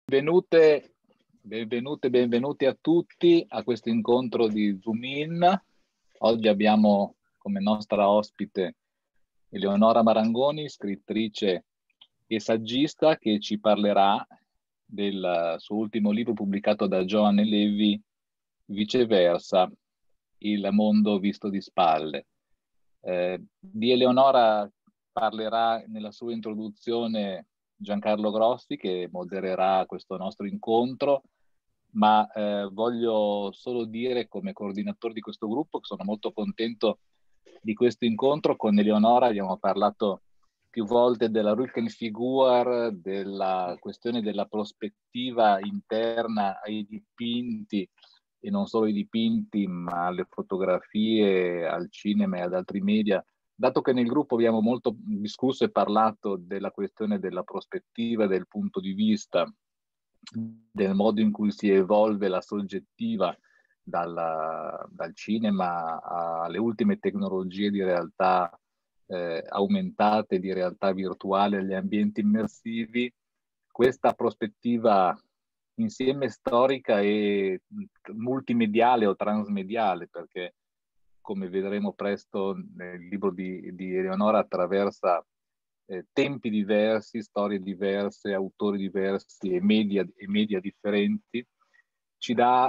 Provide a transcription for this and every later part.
Benvenute, benvenuti a tutti a questo incontro di Zoom In. Oggi abbiamo come nostra ospite Eleonora Marangoni, scrittrice e saggista, che ci parlerà del suo ultimo libro pubblicato da Joanne Levi, Viceversa, il mondo visto di spalle. Di Eleonora parlerà nella sua introduzione Giancarlo Grossi, che modererà questo nostro incontro, ma voglio solo dire, come coordinatore di questo gruppo, che sono molto contento di questo incontro. Con Eleonora abbiamo parlato più volte della Rückenfigur, della questione della prospettiva interna ai dipinti, e non solo ai dipinti, ma alle fotografie, al cinema e ad altri media. Dato che nel gruppo abbiamo molto discusso e parlato della questione della prospettiva, del punto di vista, del modo in cui si evolve la soggettiva dal cinema alle ultime tecnologie di realtà aumentate, di realtà virtuale, agli ambienti immersivi, questa prospettiva insieme storica e multimediale o transmediale, perché come vedremo presto nel libro di Eleonora attraversa tempi diversi, storie diverse, autori diversi e media differenti, ci dà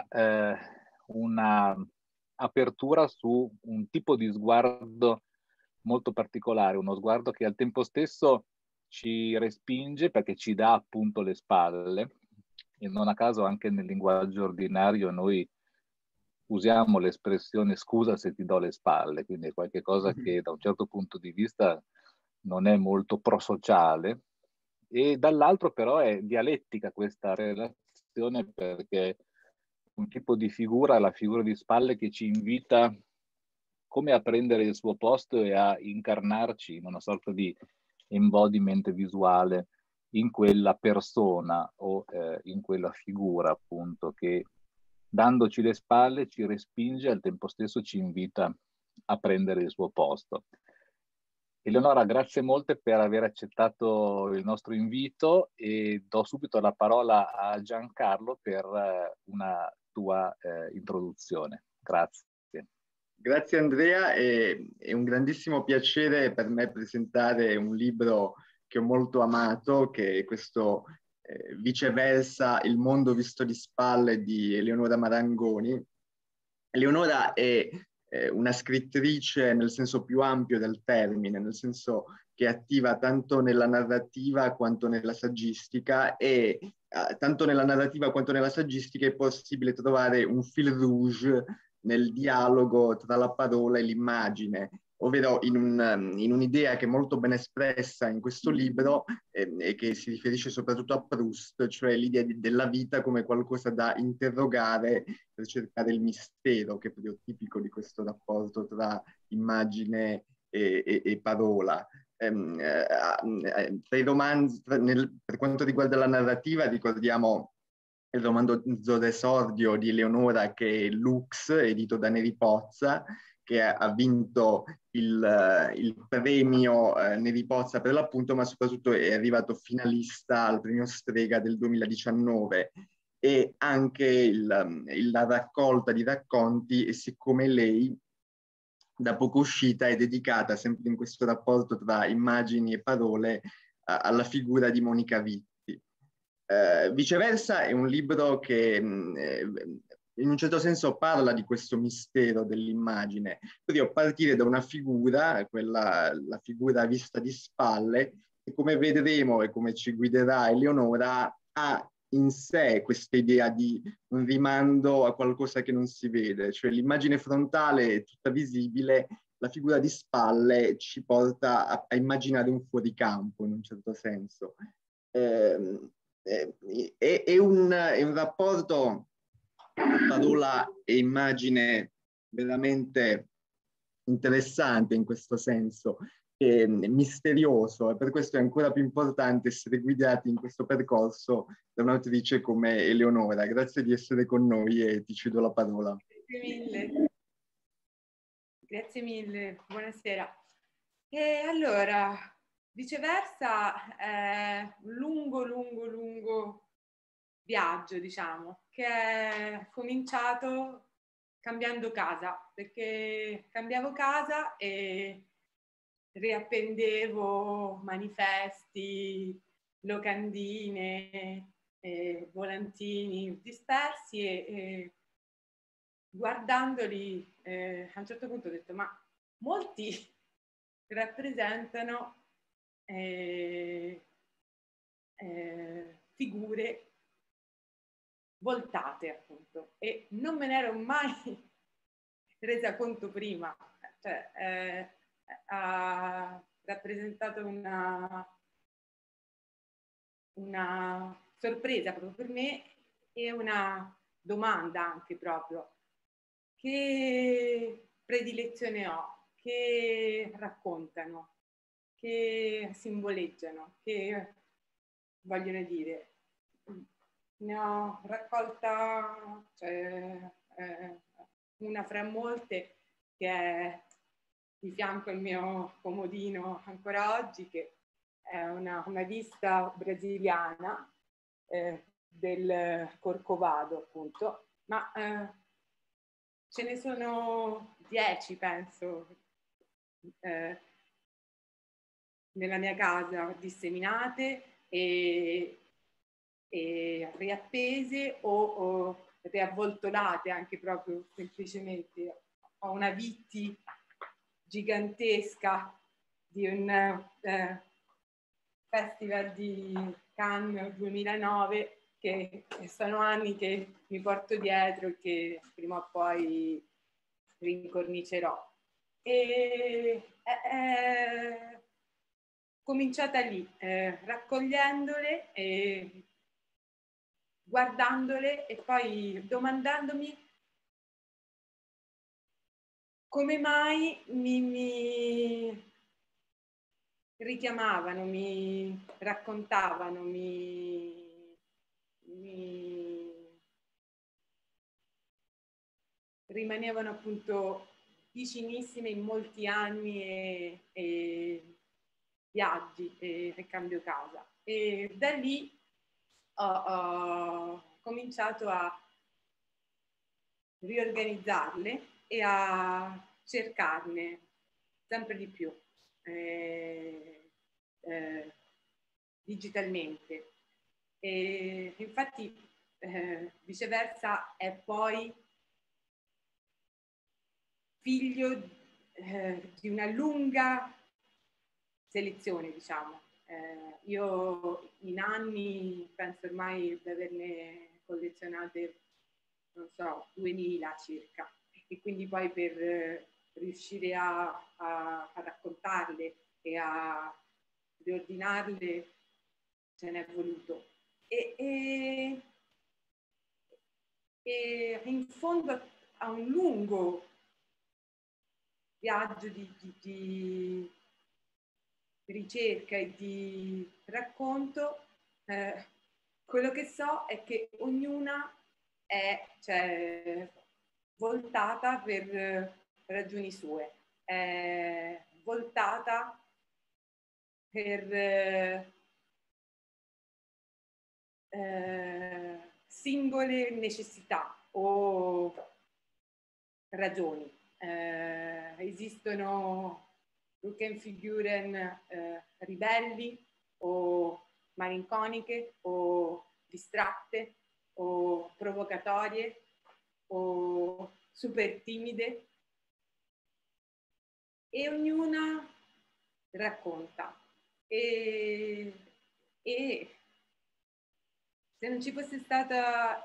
una apertura su un tipo di sguardo molto particolare, uno sguardo che al tempo stesso ci respinge perché ci dà appunto le spalle, e non a caso anche nel linguaggio ordinario noi usiamo l'espressione scusa se ti do le spalle, quindi è qualcosa che da un certo punto di vista non è molto prosociale, e dall'altro però è dialettica questa relazione, perché un tipo di figura, la figura di spalle, che ci invita come a prendere il suo posto e a incarnarci in una sorta di embodiment visuale in quella persona o in quella figura, appunto, che dandoci le spalle ci respinge e al tempo stesso ci invita a prendere il suo posto. Eleonora, grazie molte per aver accettato il nostro invito, e do subito la parola a Giancarlo per una tua introduzione. Grazie. Grazie Andrea, è un grandissimo piacere per me presentare un libro che ho molto amato, che è questo Viceversa, il mondo visto di spalle di Eleonora Marangoni. Eleonora è una scrittrice nel senso più ampio del termine, nel senso che è attiva tanto nella narrativa quanto nella saggistica, e tanto nella narrativa quanto nella saggistica è possibile trovare un fil rouge nel dialogo tra la parola e l'immagine, ovvero in un'idea che è molto ben espressa in questo libro e che si riferisce soprattutto a Proust, cioè l'idea della vita come qualcosa da interrogare per cercare il mistero, che è proprio tipico di questo rapporto tra immagine e parola. Tra i romanzi, per quanto riguarda la narrativa, ricordiamo il romanzo d'esordio di Eleonora, che è Lux, edito da Neri Pozza, che ha vinto il premio Neri Pozza per l'appunto, ma soprattutto è arrivato finalista al premio Strega del 2019, e anche la raccolta di racconti E siccome lei, da poco uscita, è dedicata, sempre in questo rapporto tra immagini e parole, alla figura di Monica Vitti. Viceversa è un libro che in un certo senso parla di questo mistero dell'immagine, quindi a partire da una figura, la figura vista di spalle, e come vedremo e come ci guiderà Eleonora, ha in sé questa idea di un rimando a qualcosa che non si vede, cioè l'immagine frontale è tutta visibile, la figura di spalle ci porta a immaginare un fuoricampo in un certo senso. È un rapporto parola e immagine veramente interessante in questo senso, misterioso, e per questo è ancora più importante essere guidati in questo percorso da un'autrice come Eleonora. Grazie di essere con noi e ti cedo la parola. Grazie mille. Grazie mille, buonasera. E allora, Viceversa è un lungo viaggio, diciamo, che è cominciato cambiando casa, perché cambiavo casa e riappendevo manifesti, locandine, volantini dispersi e guardandoli a un certo punto ho detto ma molti rappresentano figure voltate appunto e non me ne ero mai resa conto prima, cioè ha rappresentato una sorpresa proprio per me e una domanda anche proprio: che predilezione ho, che raccontano, che simboleggiano, che vogliono dire. Ne ho raccolta una fra molte che è di fianco al mio comodino ancora oggi, che è una vista brasiliana del Corcovado appunto, ma ce ne sono 10 penso nella mia casa disseminate e riappese o riavvoltolate anche proprio semplicemente. Ho una vitti gigantesca di un festival di Cannes 2009 che sono anni che mi porto dietro e che prima o poi rincornicerò. E è cominciata lì, raccogliendole e guardandole e poi domandandomi come mai mi richiamavano, mi raccontavano, mi rimanevano appunto vicinissime in molti anni e viaggi e cambio casa. E da lì ho cominciato a riorganizzarle e a cercarne sempre di più digitalmente. E infatti viceversa è poi figlio di una lunga selezione, diciamo. Io in anni penso ormai di averne collezionate, non so, 2000 circa, e quindi poi per riuscire a raccontarle e a riordinarle ce n'è voluto. E in fondo a un lungo viaggio di ricerca e di racconto, quello che so è che ognuna è voltata per ragioni sue, è voltata per singole necessità o ragioni. Esistono Rückenfiguren ribelli o malinconiche o distratte o provocatorie o super timide e ognuna racconta e se non ci fosse stata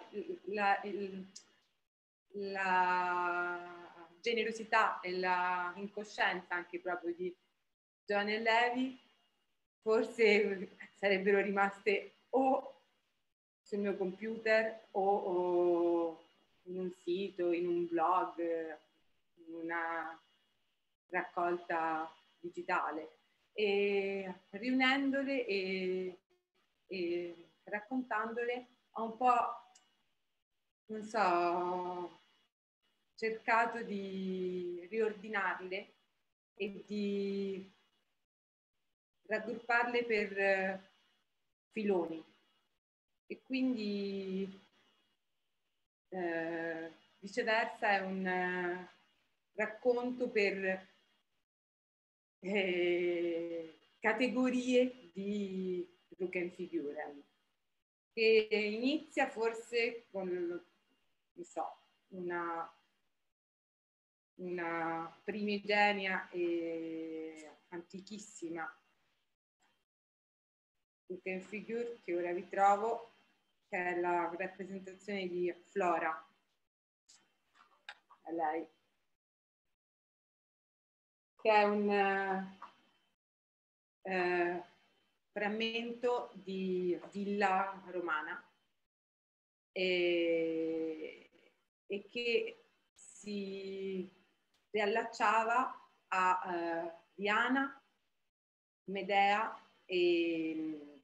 la generosità e la incoscienza anche proprio di John e Levi, forse sarebbero rimaste o sul mio computer o in un sito, in un blog, in una raccolta digitale. E riunendole e raccontandole ho un po', non so, cercato di riordinarle e di raggrupparle per filoni e quindi viceversa è un racconto per categorie di look and figure, che inizia forse con, non so, una primigenia e antichissima look and figure che ora vi trovo, che è la rappresentazione di Flora. È lei. Che è un frammento di villa romana e che si riallacciava a Diana, Medea e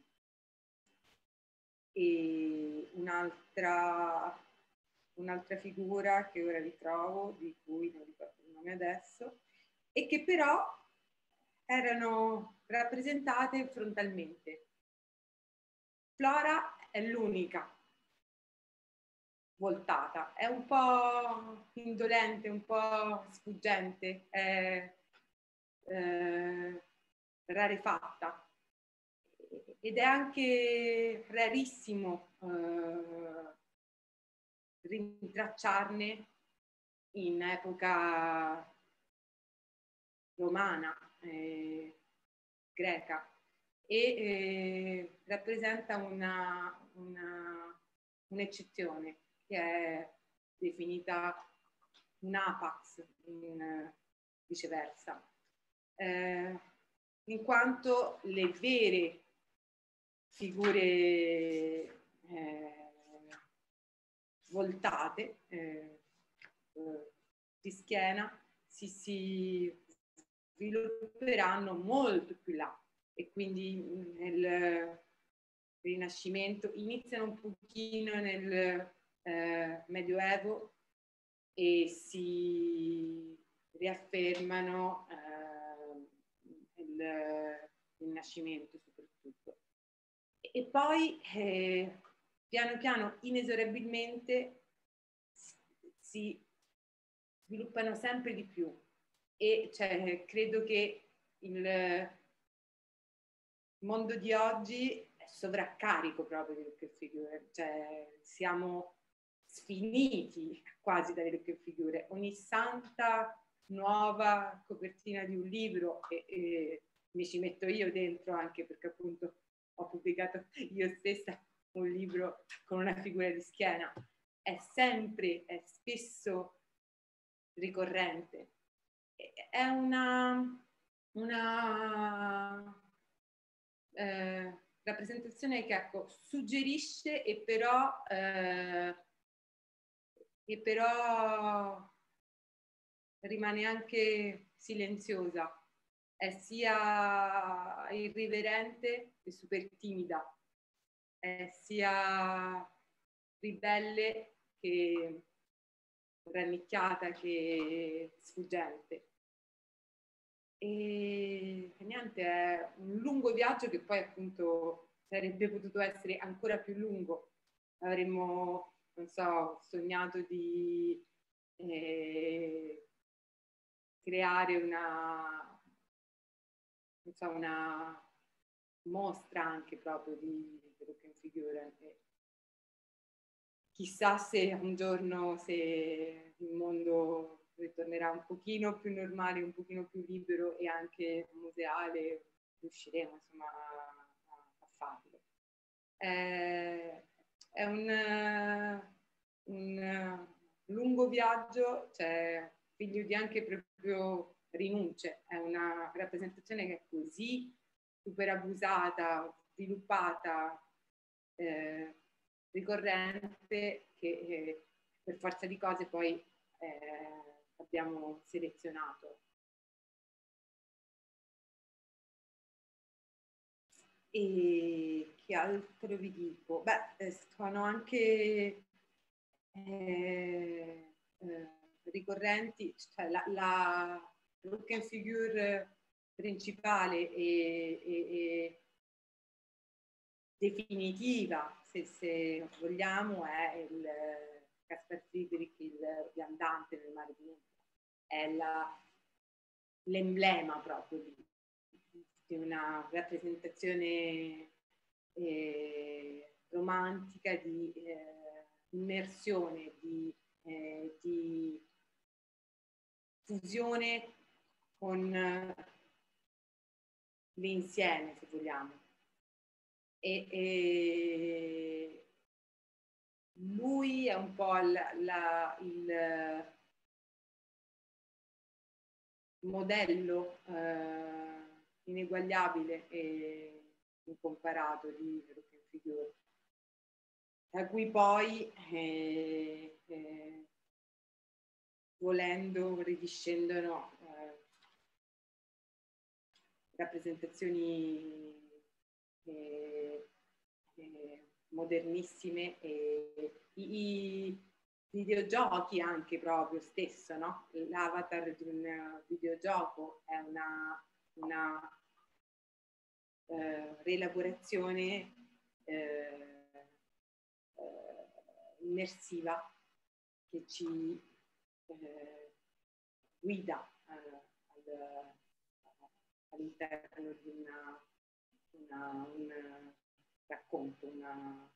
un'altra figura che ora ritrovo, di cui non ricordo il nome adesso, e che però erano rappresentate frontalmente. Flora è l'unica voltata, è un po' indolente, un po' sfuggente, è rarefatta ed è anche rarissimo rintracciarne in epoca romana, greca, e rappresenta un'eccezione che è definita un apax, viceversa, in quanto le vere figure voltate di schiena si svilupperanno molto più là, e quindi nel Rinascimento iniziano un pochino nel Medioevo e si riaffermano nel Rinascimento soprattutto. E poi piano piano, inesorabilmente, si sviluppano sempre di più, e cioè, credo che il mondo di oggi è sovraccarico proprio di look and figure, cioè siamo sfiniti quasi dalle look and figure. Ogni santa nuova copertina di un libro, e mi ci metto io dentro, anche perché appunto ho pubblicato io stessa un libro con una figura di schiena, è spesso ricorrente. È una rappresentazione che, ecco, suggerisce e però rimane anche silenziosa, è sia irriverente che super timida, è sia ribelle che rannicchiata che sfuggente. E niente, è un lungo viaggio che poi appunto sarebbe potuto essere ancora più lungo. Avremmo, non so, sognato di creare una mostra anche proprio di look and figure. Chissà se un giorno, se il mondo ritornerà un pochino più normale, un pochino più libero e anche museale, riusciremo insomma a farlo. È un lungo viaggio, cioè figlio di anche proprio rinunce. È una rappresentazione che è così super abusata, sviluppata, ricorrente, che per forza di cose poi abbiamo selezionato. E che altro vi dico? Beh, sono anche ricorrenti, cioè la look and figure principale e definitiva, se vogliamo, è il Caspar Friedrich, il viandante nel mare di Nubia. È l'emblema proprio di una rappresentazione romantica, di immersione, di fusione con l'insieme, se vogliamo. E lui è un po' il modello ineguagliabile e incomparato di Looking Figure, da cui poi volendo ridiscendono rappresentazioni modernissime, e i videogiochi anche proprio stesso, no? L'avatar di un videogioco è una rielaborazione immersiva che ci guida all'interno di un racconto, una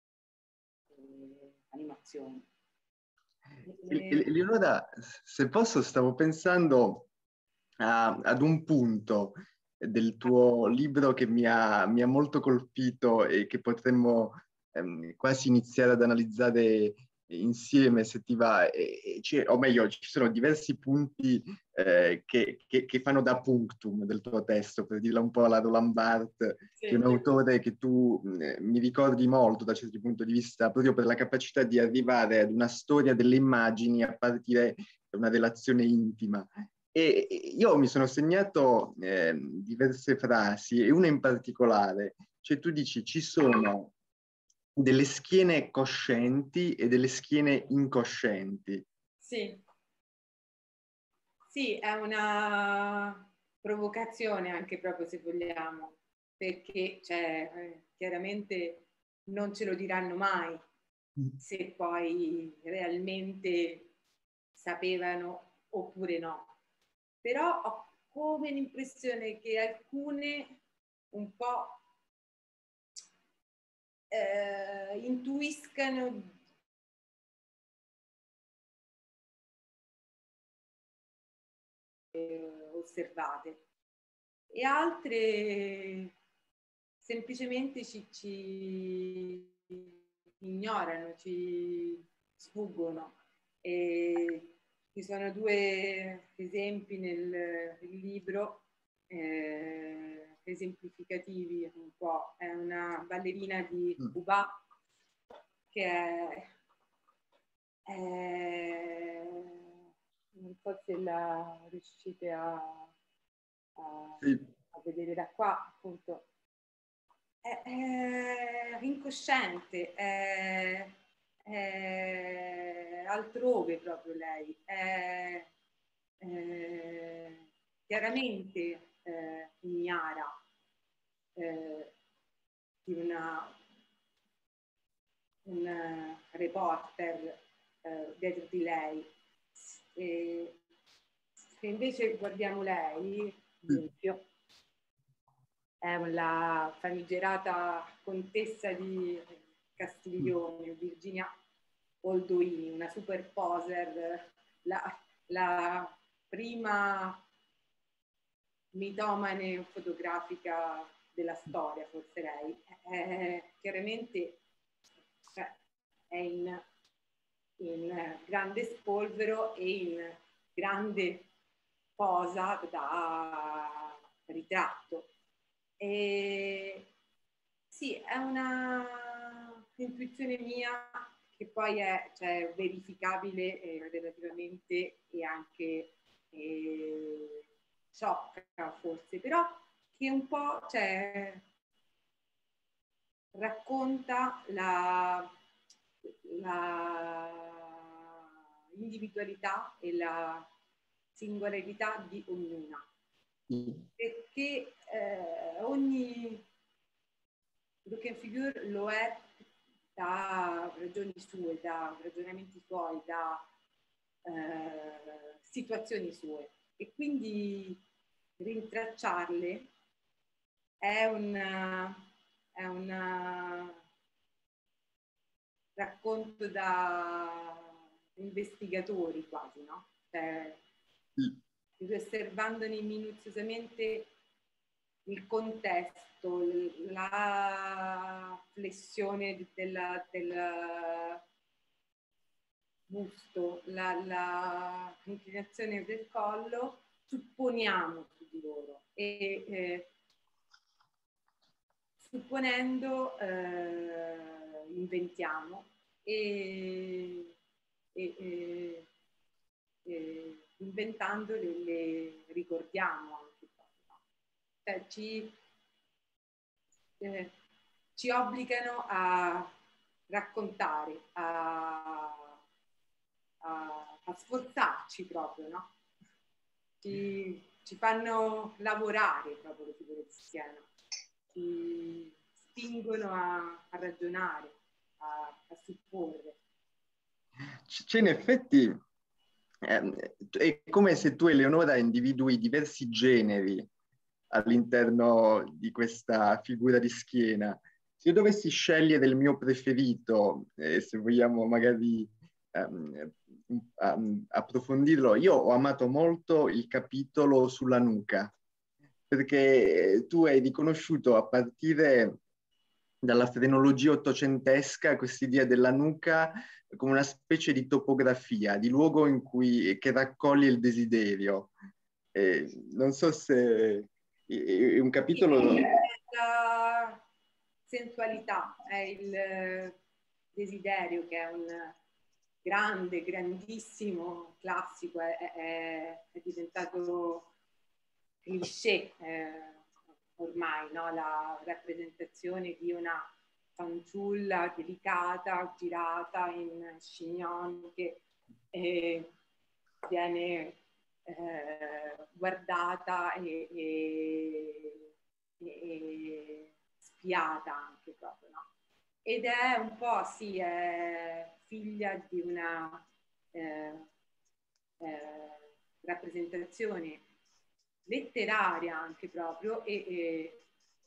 animazione. Eleonora, se posso, stavo pensando ad un punto del tuo libro che mi ha molto colpito e che potremmo quasi iniziare ad analizzare insieme, se ti va, o meglio, ci sono diversi punti che fanno da punctum del tuo testo, per dirla un po' alla Roland Barthes, Sì, che è un autore che tu mi ricordi molto da certi punti di vista, proprio per la capacità di arrivare ad una storia delle immagini a partire da una relazione intima. E io mi sono segnato diverse frasi, e una in particolare, cioè tu dici ci sono delle schiene coscienti e delle schiene incoscienti. sì. Sì, è una provocazione anche proprio, se vogliamo, perché cioè, chiaramente non ce lo diranno mai se poi realmente sapevano oppure no. Però ho come l'impressione che alcune un po' intuiscano osservate, e altre semplicemente ci ignorano, ci sfuggono. E ci sono due esempi nel libro esemplificativi un po'. È una ballerina di Cuba che non so se la riuscite a vedere da qua, appunto. È incosciente, è altrove proprio lei, è chiaramente ignara di un reporter dietro di lei. E se invece guardiamo lei, ad esempio, è la famigerata contessa di Castiglione, Virginia Oldoini, una super poser, la prima mitomane fotografica della storia, forse lei. Chiaramente è in grande spolvero e in grande posa da ritratto. E sì, è una intuizione mia che poi è cioè, verificabile relativamente, e anche sciocca forse, però che un po' cioè, racconta la individualità e la singolarità di ognuna, perché ogni Broken Figure lo è da ragioni sue, da ragionamenti suoi, da situazioni sue, e quindi rintracciarle è un racconto da investigatori quasi, no? Cioè, osservandone minuziosamente il contesto, la flessione del busto, l'inclinazione del collo, supponiamo su di loro e supponendo inventiamo e inventando le ricordiamo anche proprio, no? Cioè, ci obbligano a raccontare, a sforzarci proprio, no? Ci fanno lavorare proprio le figure di Siena, ci spingono a ragionare, a supporre. C'è in effetti, è come se tu, Eleonora, individui diversi generi all'interno di questa figura di Schiena. Se io dovessi scegliere il mio preferito, se vogliamo magari approfondirlo, io ho amato molto il capitolo sulla nuca, perché tu hai riconosciuto a partire dalla frenologia ottocentesca quest'idea della nuca come una specie di topografia, di luogo che raccoglie il desiderio. Non so se è un capitolo... La sensualità, è il desiderio, che è un grande, grandissimo classico, è diventato cliché ormai, no? La rappresentazione di una fanciulla delicata, girata in chignon, che viene guardata e spiata anche proprio, no? Ed è un po', sì, è figlia di una rappresentazione letteraria anche proprio e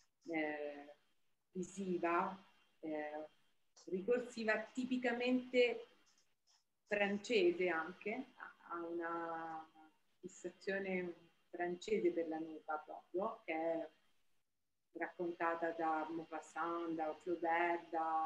visiva, ricorsiva, tipicamente francese anche, ha una fissazione francese per la nuca proprio, che è raccontata da Maupassant, da Flaubert,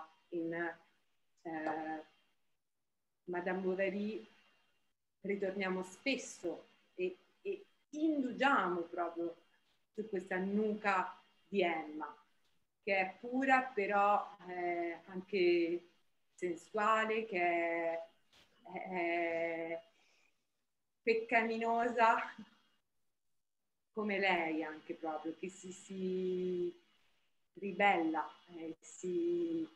Madame Bovary. Ritorniamo spesso e indugiamo proprio su questa nuca di Emma, che è pura però anche sensuale, che è peccaminosa come lei anche proprio, che si ribella, si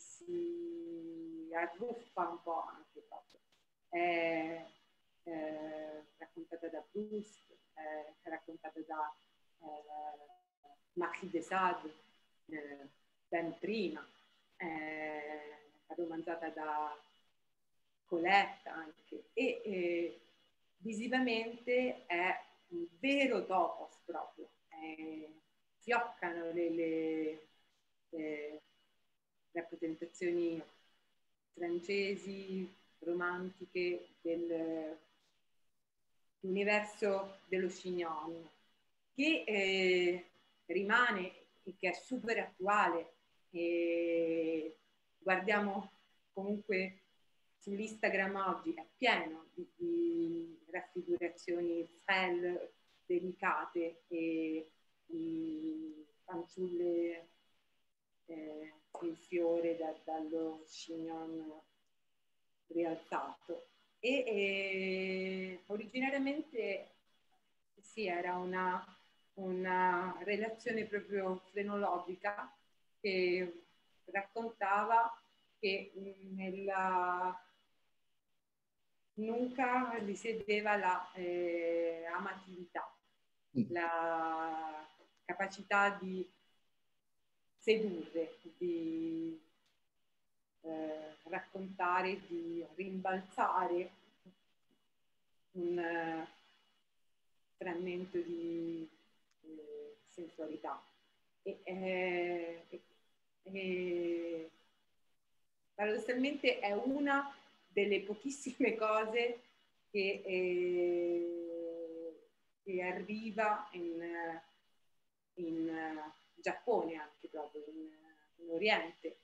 arruffa un po' anche proprio. Raccontata da Proust, raccontata da Marquis de Sade ben prima, romanzata da Colette anche, e visivamente è un vero topos proprio, fioccano le rappresentazioni francesi, romantiche dell'universo dello chignon, che rimane e che è super attuale. Guardiamo comunque sull'Instagram oggi, è pieno di raffigurazioni frêle, delicate e di fanciulle in fiore dallo chignon rialzato. Originariamente sì, era una relazione proprio frenologica che raccontava che nella nuca risiedeva la amatività, la capacità di sedurre, di raccontare, di rimbalzare un frammento di sensualità. E paradossalmente è una delle pochissime cose che arriva in Giappone, anche proprio in Oriente.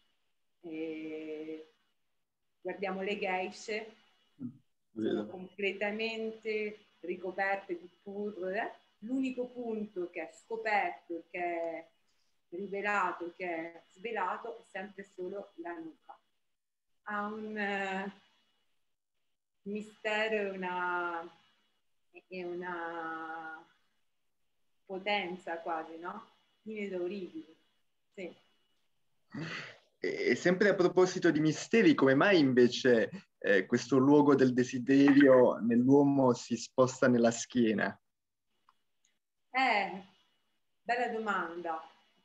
Guardiamo le geishe, sono completamente ricoperte di purpura. L'unico punto che è scoperto, che è rivelato, che è svelato, è sempre solo la nuca. Ha un mistero e una potenza quasi, no? Inesauribile. Sì. E sempre a proposito di misteri, come mai invece questo luogo del desiderio nell'uomo si sposta nella schiena? Bella domanda.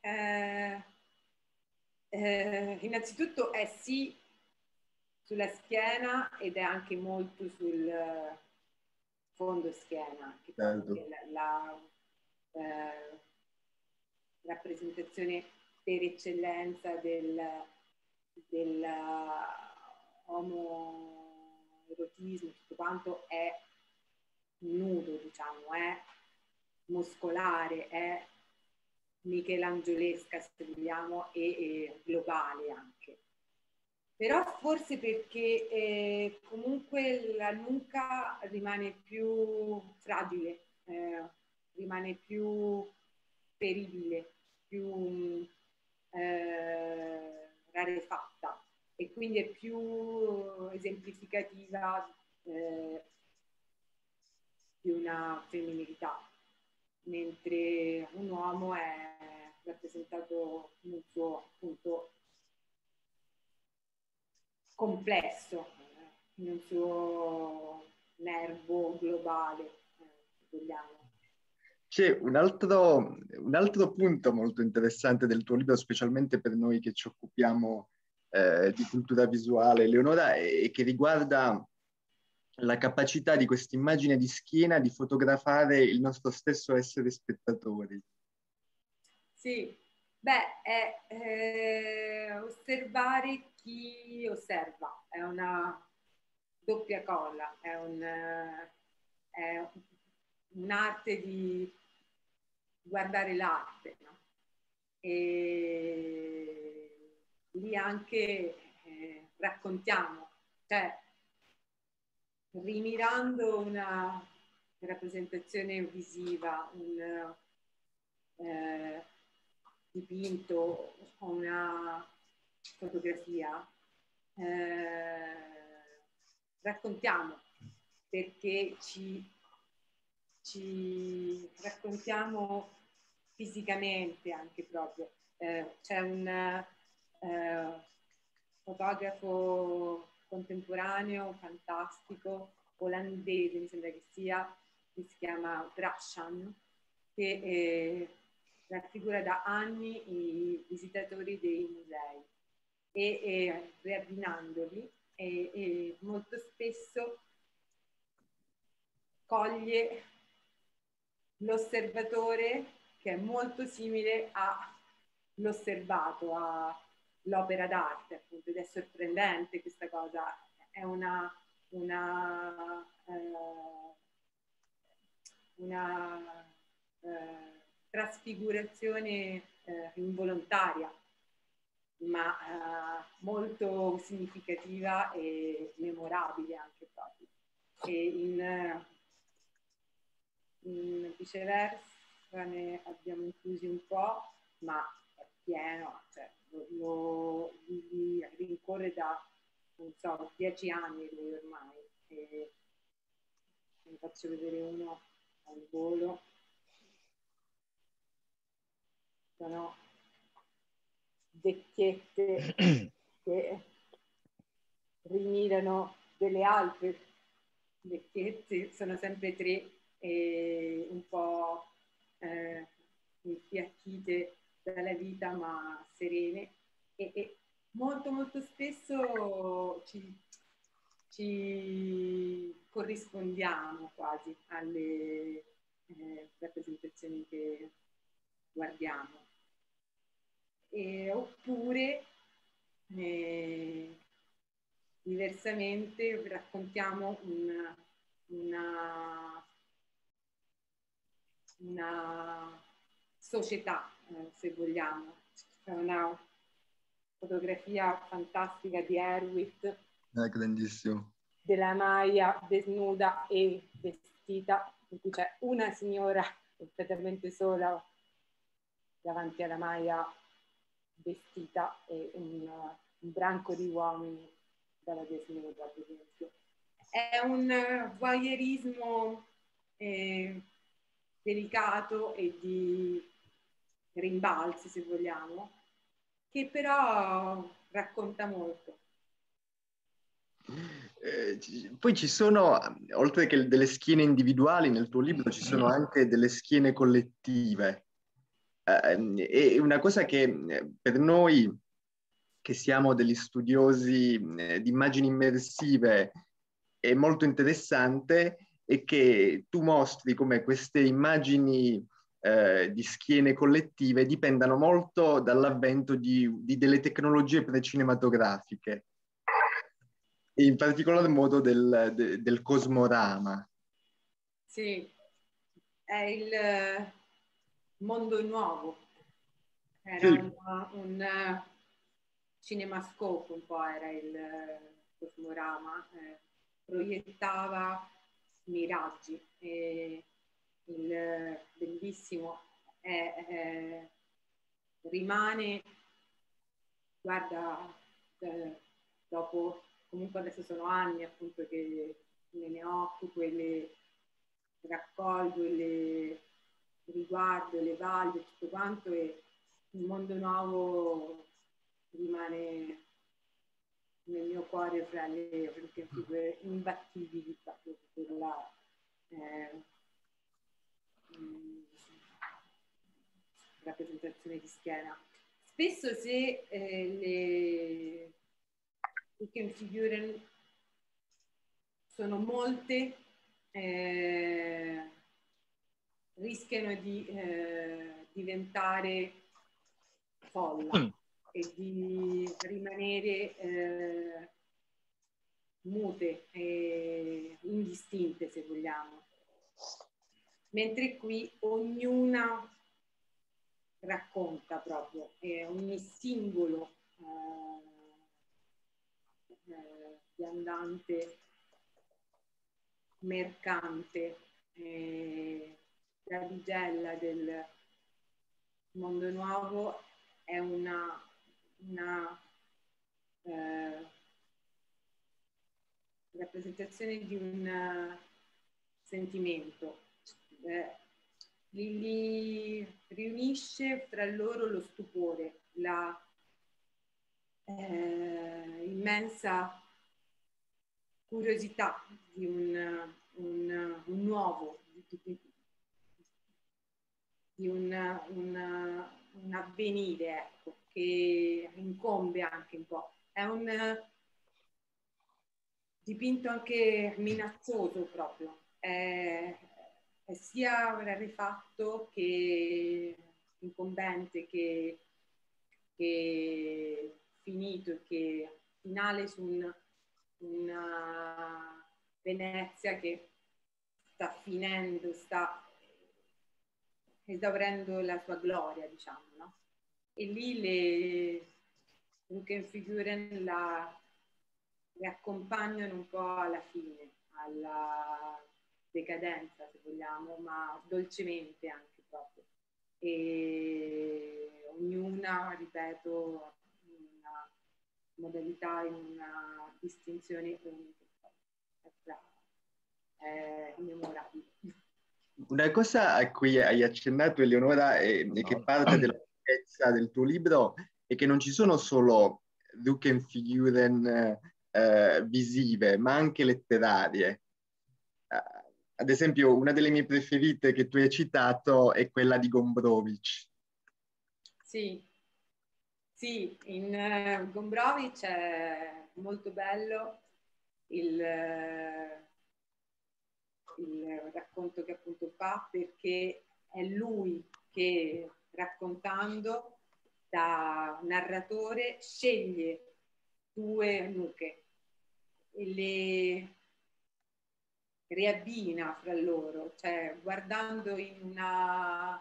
Innanzitutto è sì sulla schiena ed è anche molto sul fondo schiena, che Certo. la rappresentazione per eccellenza del omoerotismo, tutto quanto è nudo, diciamo, è muscolare, è michelangiolesca, se vogliamo, e globale anche. Però forse perché comunque la nuca rimane più fragile, rimane più feribile, più rarefatta, e quindi è più esemplificativa di una femminilità, mentre un uomo è rappresentato nel suo appunto complesso, nel suo nervo globale, se vogliamo. C'è un altro punto molto interessante del tuo libro, specialmente per noi che ci occupiamo di cultura visuale, Leonora, e che riguarda la capacità di questa immagine di schiena di fotografare il nostro stesso essere spettatori. Sì, beh, è osservare chi osserva, è una doppia cosa, è un'arte di guardare l'arte, no? E lì anche raccontiamo, cioè rimirando una rappresentazione visiva, un dipinto o una fotografia, raccontiamo, perché ci raccontiamo fisicamente anche proprio. C'è un fotografo contemporaneo fantastico olandese, mi sembra che sia, che si chiama Brashan, che raffigura da anni i visitatori dei musei e riabbinandoli e molto spesso coglie l'osservatore che è molto simile all'osservato, all'opera d'arte, appunto, ed è sorprendente questa cosa. È una trasfigurazione involontaria, ma molto significativa e memorabile anche proprio. E in viceversa ne abbiamo inclusi un po', ma è pieno, cioè li rincorre da, non so, 10 anni lui ormai. E ne faccio vedere uno al volo. Sono vecchiette che rimirano delle altre vecchiette, sono sempre 3 e un po' infiacchite dalla vita, ma serene, e molto molto spesso ci corrispondiamo quasi alle rappresentazioni che guardiamo. Oppure diversamente raccontiamo una società, se vogliamo. C'è una fotografia fantastica di Erwitt, grandissimo, della Maya desnuda e vestita, in cui c'è una signora completamente sola davanti alla Maya vestita e un branco di uomini dalla desnuda, per esempio. È un voyeurismo delicato e di rimbalzi, se vogliamo, che però racconta molto. Poi ci sono, oltre che delle schiene individuali, nel tuo libro ci sono anche delle schiene collettive. E una cosa che per noi, che siamo degli studiosi di immagini immersive, è molto interessante, è che tu mostri come queste immagini di schiene collettive dipendano molto dall'avvento di delle tecnologie precinematografiche, e in particolar modo del cosmorama. Sì, è il mondo nuovo. Era Sì. un cinemascope, un po' era il cosmorama, proiettava miraggi. E il bellissimo rimane, guarda, dopo, comunque adesso sono anni appunto che me ne occupo e le raccolgo e le riguardo, le vaglio, tutto quanto, e il mondo nuovo rimane nel mio cuore fra le figure imbattibili proprio per la rappresentazione di schiena. Spesso se le Figuren sono molte, rischiano di diventare folla e di rimanere mute e indistinte, se vogliamo. Mentre qui ognuna racconta proprio, ogni singolo viandante, mercante, damigella del mondo nuovo è una rappresentazione di un sentimento. Li riunisce fra loro lo stupore, la immensa curiosità di un nuovo, di un avvenire, ecco, che incombe anche un po'. È un dipinto anche minazzoso proprio, è sia rarefatto che incombente, che finito, che finale su una Venezia che sta finendo, sta esaurendo la sua gloria, diciamo, no? E lì le Figuren le accompagnano un po' alla fine, alla decadenza, se vogliamo, ma dolcemente anche proprio. E ognuna, ripeto, in una modalità, in una distinzione unica. È immemorabile. Una cosa a cui hai accennato, Eleonora, e che parte della ricchezza del tuo libro, è che non ci sono solo Figuren visive, ma anche letterarie. Ad esempio, una delle mie preferite che tu hai citato è quella di Gombrowicz. Sì, sì, in Gombrowicz è molto bello il racconto che appunto fa, perché è lui che, raccontando da narratore, sceglie due nuche e le riabbina fra loro, cioè guardando in una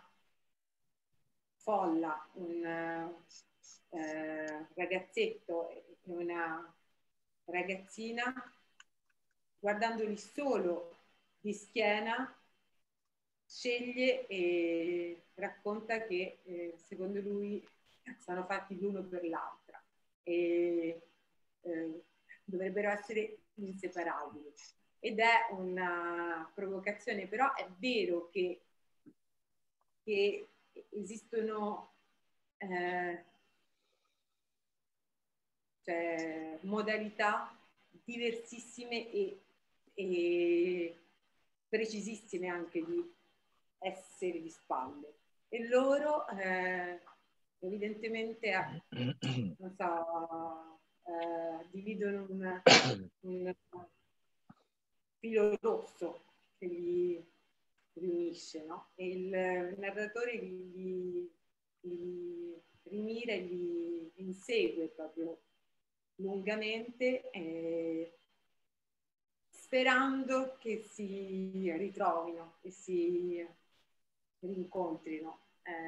folla un ragazzetto e una ragazzina, guardandoli solo di schiena, sceglie e racconta che secondo lui sono fatti l'uno per l'altra e dovrebbero essere inseparabili. Ed è una provocazione, però è vero che esistono cioè, modalità diversissime e precisissime anche di essere di spalle. E loro evidentemente non so, dividono un filo rosso che li riunisce, no? E il narratore li rimira e li insegue proprio lungamente, sperando che si ritrovino, che si rincontrino.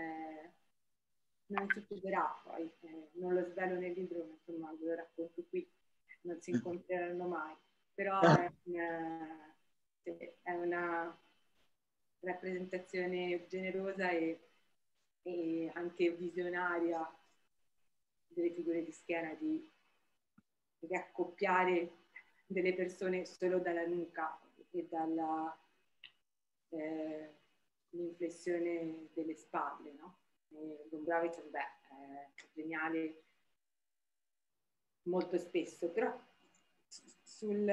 Non succederà poi, non lo svelo nel libro, ma insomma ve lo racconto qui, non si incontreranno mai, però è una rappresentazione generosa e anche visionaria delle figure di schiena, di riaccoppiare delle persone solo dalla nuca e dalla l'inflessione delle spalle, no? Gombrowicz è geniale molto spesso, però sul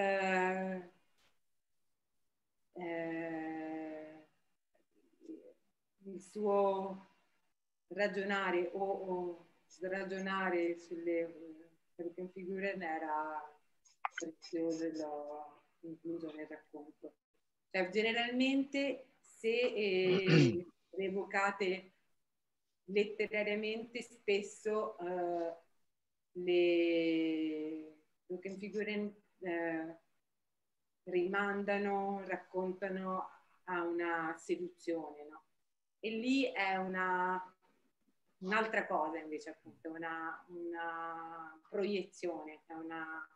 il suo ragionare o sragionare sulle broken figure era prezioso, l'ho incluso nel racconto. Cioè, generalmente se revocate letterariamente, spesso le broken figure rimandano, raccontano a una seduzione, no? E lì è un'altra cosa invece, appunto, una proiezione, è una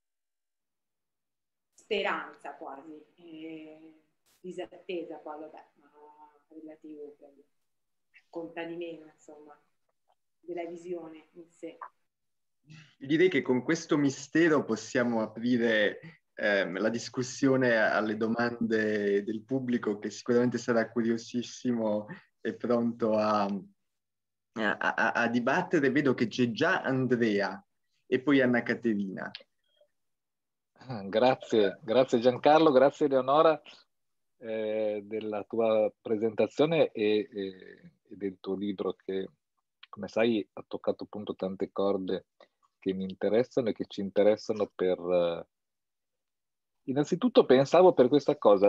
speranza quasi, disattesa poi, vabbè, ma relativo, conta di meno, insomma, della visione in sé. Direi che con questo mistero possiamo aprire la discussione alle domande del pubblico, che sicuramente sarà curiosissimo e pronto a dibattere. Vedo che c'è già Andrea e poi Anna Caterina. Grazie Giancarlo, grazie Eleonora della tua presentazione e del tuo libro che, come sai, ha toccato appunto tante corde che mi interessano e che ci interessano per... Innanzitutto pensavo per questa cosa,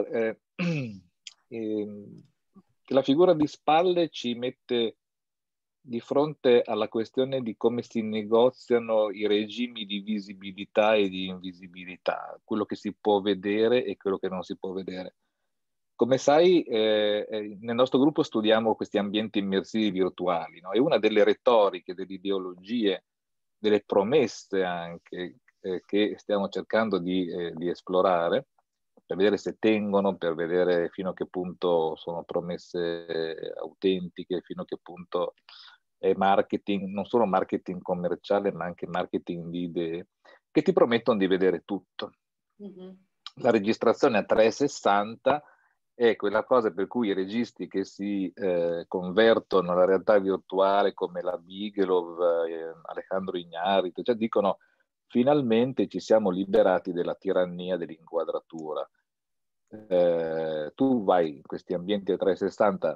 che la figura di spalle ci mette di fronte alla questione di come si negoziano i regimi di visibilità e di invisibilità, quello che si può vedere e quello che non si può vedere. Come sai, nel nostro gruppo studiamo questi ambienti immersivi virtuali, no? E una delle retoriche, delle ideologie, delle promesse anche che stiamo cercando di esplorare, per vedere se tengono, per vedere fino a che punto sono promesse autentiche, fino a che punto è marketing, non solo marketing commerciale, ma anche marketing di idee, che ti promettono di vedere tutto. Mm-hmm. La registrazione a 360 è quella cosa per cui i registi che si convertono alla realtà virtuale, come la Bigelow, Alejandro Iñárritu, cioè dicono finalmente ci siamo liberati della tirannia dell'inquadratura. Tu vai in questi ambienti a 360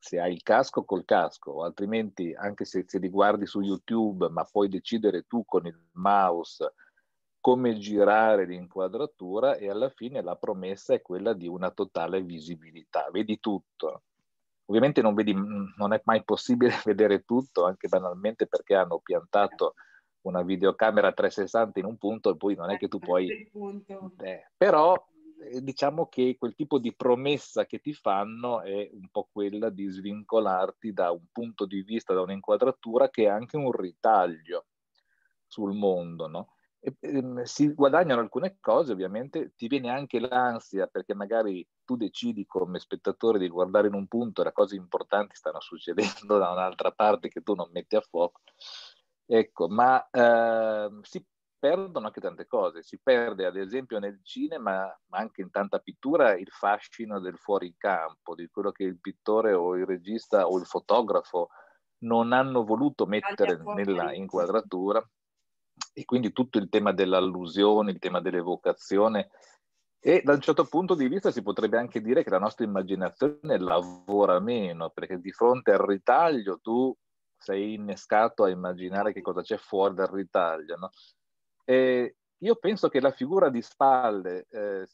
se hai il casco col casco, o altrimenti anche se li guardi su YouTube, ma puoi decidere tu con il mouse come girare l'inquadratura, e alla fine la promessa è quella di una totale visibilità, vedi tutto. Ovviamente non è mai possibile vedere tutto, anche banalmente perché hanno piantato una videocamera 360 in un punto e poi non è che tu puoi... però diciamo che quel tipo di promessa che ti fanno è un po' quella di svincolarti da un punto di vista, da un'inquadratura che è anche un ritaglio sul mondo, no? Si guadagnano alcune cose, ovviamente ti viene anche l'ansia perché magari tu decidi come spettatore di guardare in un punto e le cose importanti stanno succedendo da un'altra parte che tu non metti a fuoco. Ecco, ma si perdono anche tante cose. Si perde ad esempio nel cinema, ma anche in tanta pittura, il fascino del fuoricampo, di quello che il pittore o il regista o il fotografo non hanno voluto mettere nella inquadratura. E quindi tutto il tema dell'allusione, il tema dell'evocazione, e da un certo punto di vista si potrebbe anche dire che la nostra immaginazione lavora meno, perché di fronte al ritaglio tu sei innescato a immaginare che cosa c'è fuori dal ritaglio, no? E io penso che la figura di spalle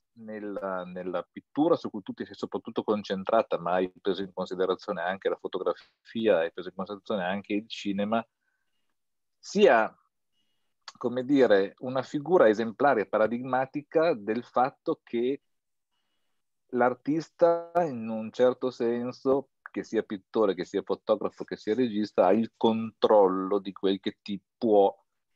nella pittura su cui tu ti sei soprattutto concentrata, ma hai preso in considerazione anche la fotografia, hai preso in considerazione anche il cinema, sia, come dire, una figura esemplare e paradigmatica del fatto che l'artista, in un certo senso, che sia pittore, che sia fotografo, che sia regista, ha il controllo di quel che ti può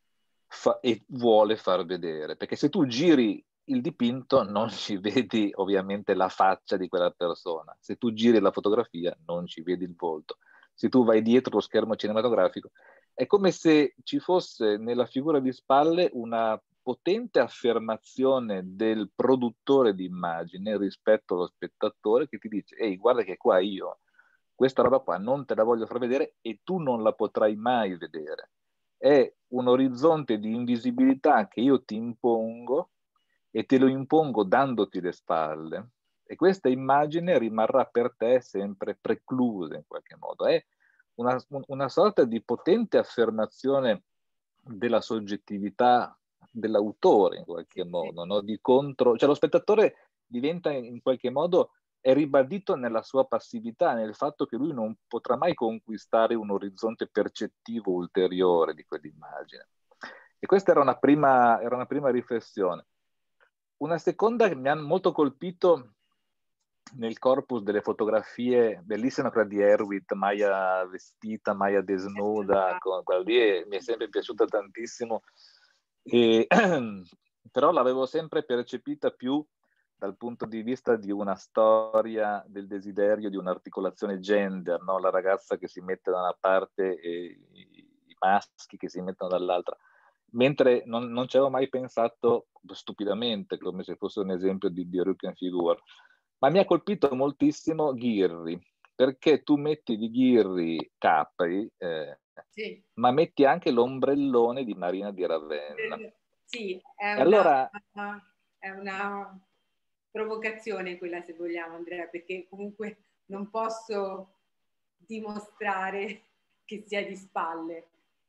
e vuole far vedere. Perché se tu giri il dipinto non ci vedi ovviamente la faccia di quella persona. Se tu giri la fotografia non ci vedi il volto. Se tu vai dietro lo schermo cinematografico, è come se ci fosse nella figura di spalle una potente affermazione del produttore di immagine rispetto allo spettatore, che ti dice: ehi, guarda che qua io questa roba qua non te la voglio far vedere e tu non la potrai mai vedere. È un orizzonte di invisibilità che io ti impongo, e te lo impongo dandoti le spalle, e questa immagine rimarrà per te sempre preclusa in qualche modo. È una sorta di potente affermazione della soggettività dell'autore in qualche modo, no? Di contro, cioè lo spettatore diventa in qualche modo, è ribadito nella sua passività, nel fatto che lui non potrà mai conquistare un orizzonte percettivo ulteriore di quell'immagine. E questa era una prima riflessione. Una seconda che mi ha molto colpito nel corpus delle fotografie, bellissima quella di Erwitt, Maya vestita, Maya desnuda, quella lì mi è sempre piaciuta tantissimo, e, però l'avevo sempre percepita più dal punto di vista di una storia del desiderio, di un'articolazione gender, no? La ragazza che si mette da una parte e i maschi che si mettono dall'altra. Mentre non ci avevo mai pensato, stupidamente, come se fosse un esempio di Rückenfigur. Ma mi ha colpito moltissimo Ghirri, perché tu metti di Ghirri Capri, sì, ma metti anche l'ombrellone di Marina di Ravenna. sì, E allora, è una provocazione quella, se vogliamo, Andrea, perché comunque non posso dimostrare che sia di spalle,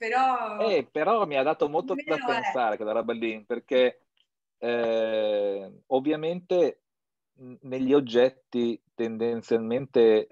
però mi ha dato molto da pensare quella roba lì, perché ovviamente negli oggetti tendenzialmente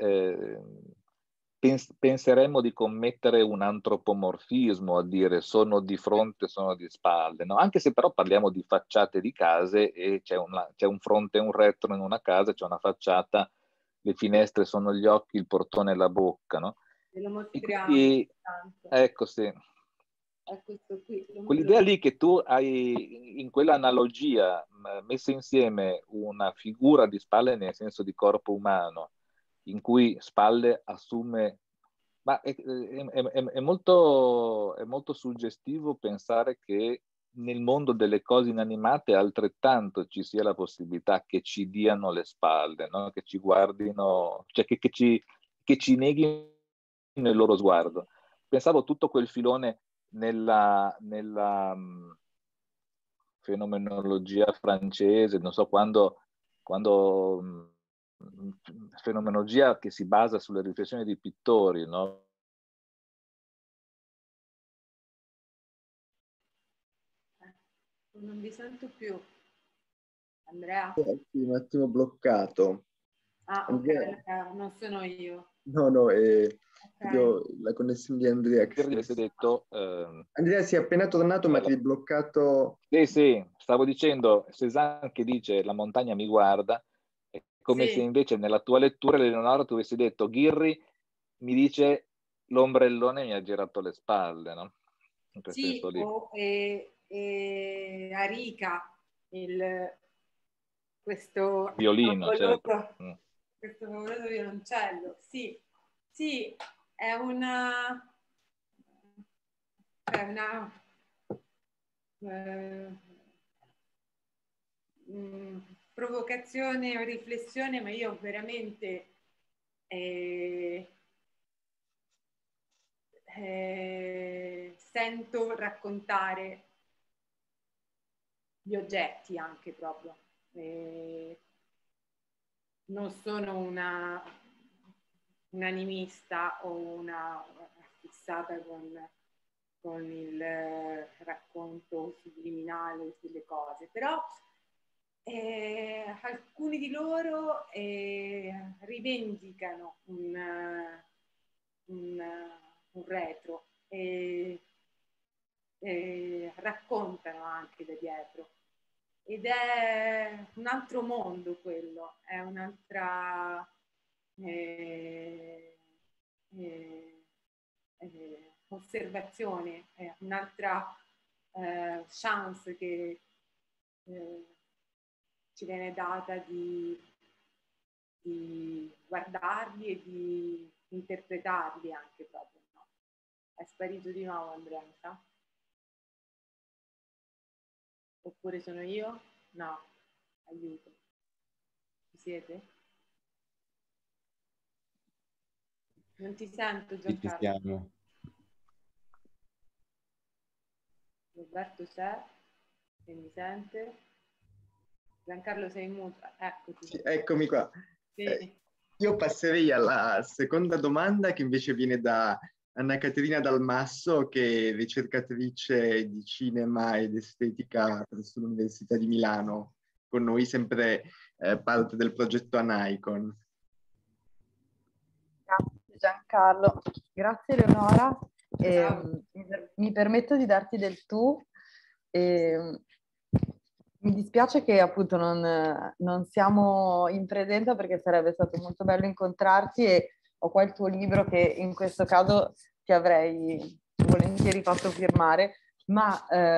penseremmo di commettere un antropomorfismo, a dire sono di fronte, sono di spalle, no? Anche se però parliamo di facciate di case e c'è un fronte e un retro in una casa, c'è una facciata, le finestre sono gli occhi, il portone è la bocca, no? Ve lo E mostriamo. quindi, ecco, sì. È questo qui. Quell'idea lì che tu hai in quella analogia messa insieme una figura di spalle nel senso di corpo umano, in cui spalle assume... Ma è molto suggestivo pensare che nel mondo delle cose inanimate altrettanto ci sia la possibilità che ci diano le spalle, no? Che ci guardino, cioè che ci neghino il loro sguardo. Pensavo tutto quel filone nella fenomenologia francese, non so, quando fenomenologia che si basa sulle riflessioni dei pittori, no? Non vi sento più. Andrea? Un attimo bloccato. Ah, Andrea. ok, non sono io. No, Okay. io la connessione di Andrea. Che avete detto... Andrea si è appena tornato, ma ti hai bloccato. Sì, stavo dicendo, Cézanne che dice la montagna mi guarda, è come se invece nella tua lettura, Leonora, tu avessi detto Ghirri mi dice l'ombrellone mi ha girato le spalle, no? In quel senso lì. Arica, questo Violino, certo. Questo favoloso violoncello, sì, è una provocazione o riflessione, ma io veramente sento raccontare gli oggetti anche proprio. Non sono una animista o una fissata con il racconto subliminale delle cose, però alcuni di loro rivendicano un retro e raccontano anche da dietro. Ed è un altro mondo quello, è un'altra osservazione, è un'altra chance che ci viene data di guardarli e di interpretarli anche proprio. No? È sparito di nuovo Andrea, mi sa? Oppure sono io? No, aiuto. Ci siete? Non ti sento, Giancarlo. Ci siamo. Roberto c'è e mi sente. Giancarlo sei in muto. Eccoti. Sì, eccomi qua. Sì. Io passerei alla seconda domanda, che invece viene da Anna Caterina Dalmasso, che è ricercatrice di cinema ed estetica presso l'Università di Milano, con noi sempre parte del progetto Anaicon. Grazie Giancarlo, grazie Leonora. Mi permetto di darti del tu. Mi dispiace che appunto non siamo in presenza, perché sarebbe stato molto bello incontrarti, e ho qua il tuo libro che in questo caso ti avrei volentieri fatto firmare, ma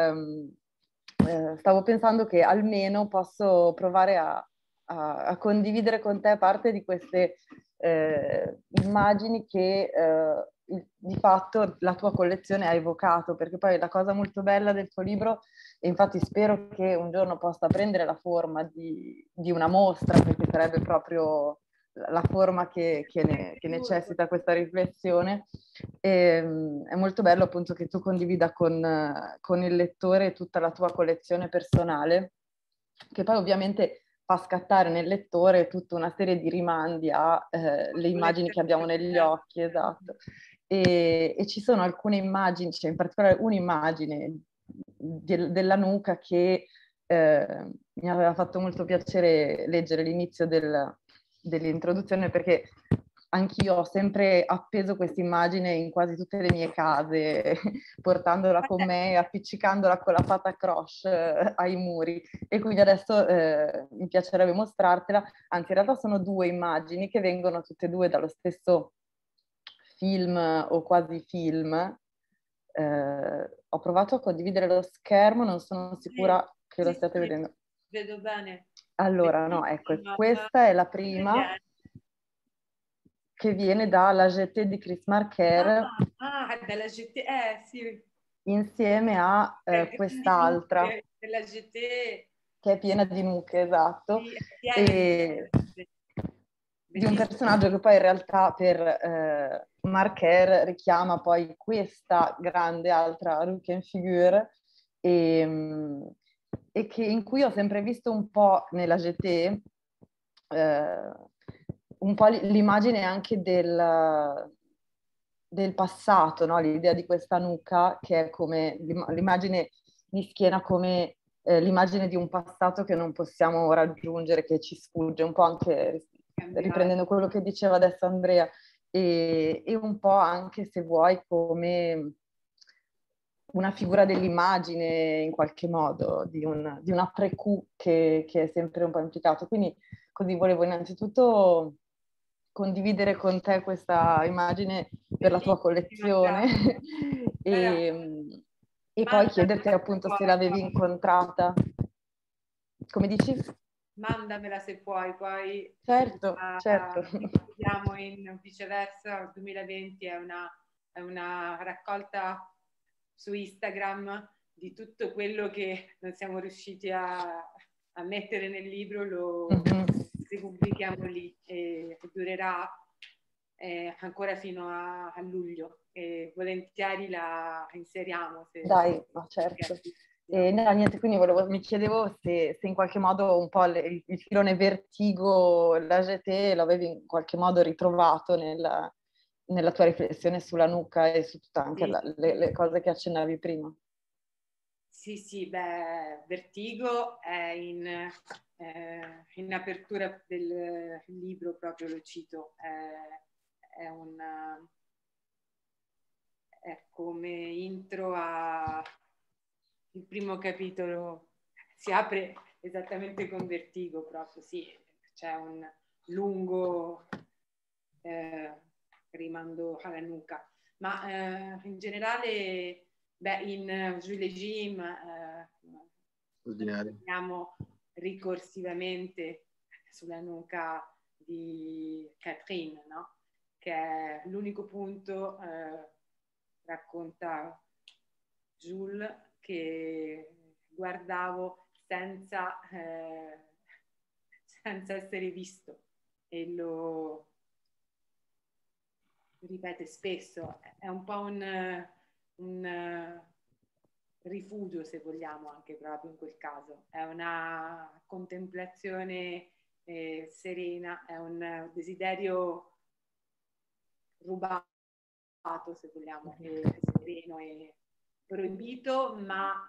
stavo pensando che almeno posso provare a condividere con te parte di queste immagini che di fatto la tua collezione ha evocato, perché poi la cosa molto bella del tuo libro, e infatti spero che un giorno possa prendere la forma di una mostra, perché sarebbe proprio la forma che necessita questa riflessione, è molto bello appunto che tu condivida con il lettore tutta la tua collezione personale, che poi ovviamente fa scattare nel lettore tutta una serie di rimandi alle immagini che abbiamo negli occhi, esatto. E ci sono alcune immagini, cioè in particolare un'immagine della nuca che mi aveva fatto molto piacere leggere l'inizio dell'introduzione, perché anch'io ho sempre appeso questa immagine in quasi tutte le mie case, portandola con me e appiccicandola con la pata croche ai muri, e quindi adesso mi piacerebbe mostrartela. Anzi, in realtà sono due immagini che vengono tutte e due dallo stesso film o quasi film. Ho provato a condividere lo schermo, non sono sicura che lo stiate vedendo. Vedo bene. Allora, no, ecco, questa è la prima, che viene dalla Jetée di Chris Marker, dalla Jetée, sì. Insieme a quest'altra, della Jetée, che è piena di nuche, esatto, e di un personaggio che poi in realtà per Marker richiama poi questa grande altra Rückenfigur, e che in cui ho sempre visto un po' nella Jetée un po' l'immagine anche del passato, no? L'idea di questa nuca che è come l'immagine di schiena come l'immagine di un passato che non possiamo raggiungere, che ci sfugge, un po' anche riprendendo quello che diceva adesso Andrea, e un po' anche, se vuoi, come una figura dell'immagine in qualche modo, di un après-coup che è sempre un po' implicato. Quindi così volevo innanzitutto condividere con te questa immagine per la tua collezione e poi chiederti appunto se l'avevi incontrata. Come dici? Mandamela se puoi, poi certo. vediamo in viceversa. Il 2020 è una raccolta su Instagram di tutto quello che non siamo riusciti a mettere nel libro, lo ripubblichiamo lì e durerà ancora fino a luglio e volentieri la inseriamo. Dai, ma certo. No, niente, quindi mi chiedevo se in qualche modo un po' il filone Vertigo, l'AGT, l'avevi in qualche modo ritrovato nella tua riflessione sulla nuca e su tutte anche le cose che accennavi prima. Sì, beh, Vertigo è in apertura del libro, proprio lo cito, è come intro il primo capitolo, si apre esattamente con Vertigo proprio, sì, c'è un lungo rimando alla nuca, ma in generale, in Jules Jim andiamo ricorsivamente sulla nuca di Catherine, no? Che è l'unico punto, racconta Jules, che guardavo senza essere visto, e lo ripete spesso. È un po' un rifugio, se vogliamo, anche proprio in quel caso. È una contemplazione serena, è un desiderio rubato, se vogliamo, sereno e proibito, ma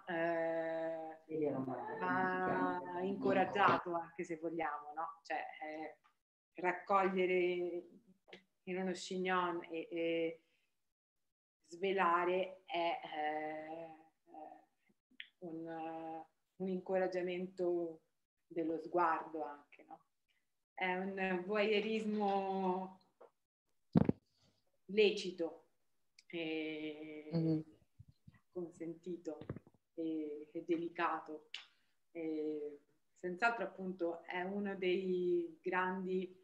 incoraggiato, anche se vogliamo, no? Cioè, raccogliere in uno chignon e svelare è un incoraggiamento dello sguardo anche, no? È un voyeurismo lecito e consentito e delicato. Senz'altro, appunto, è uno dei grandi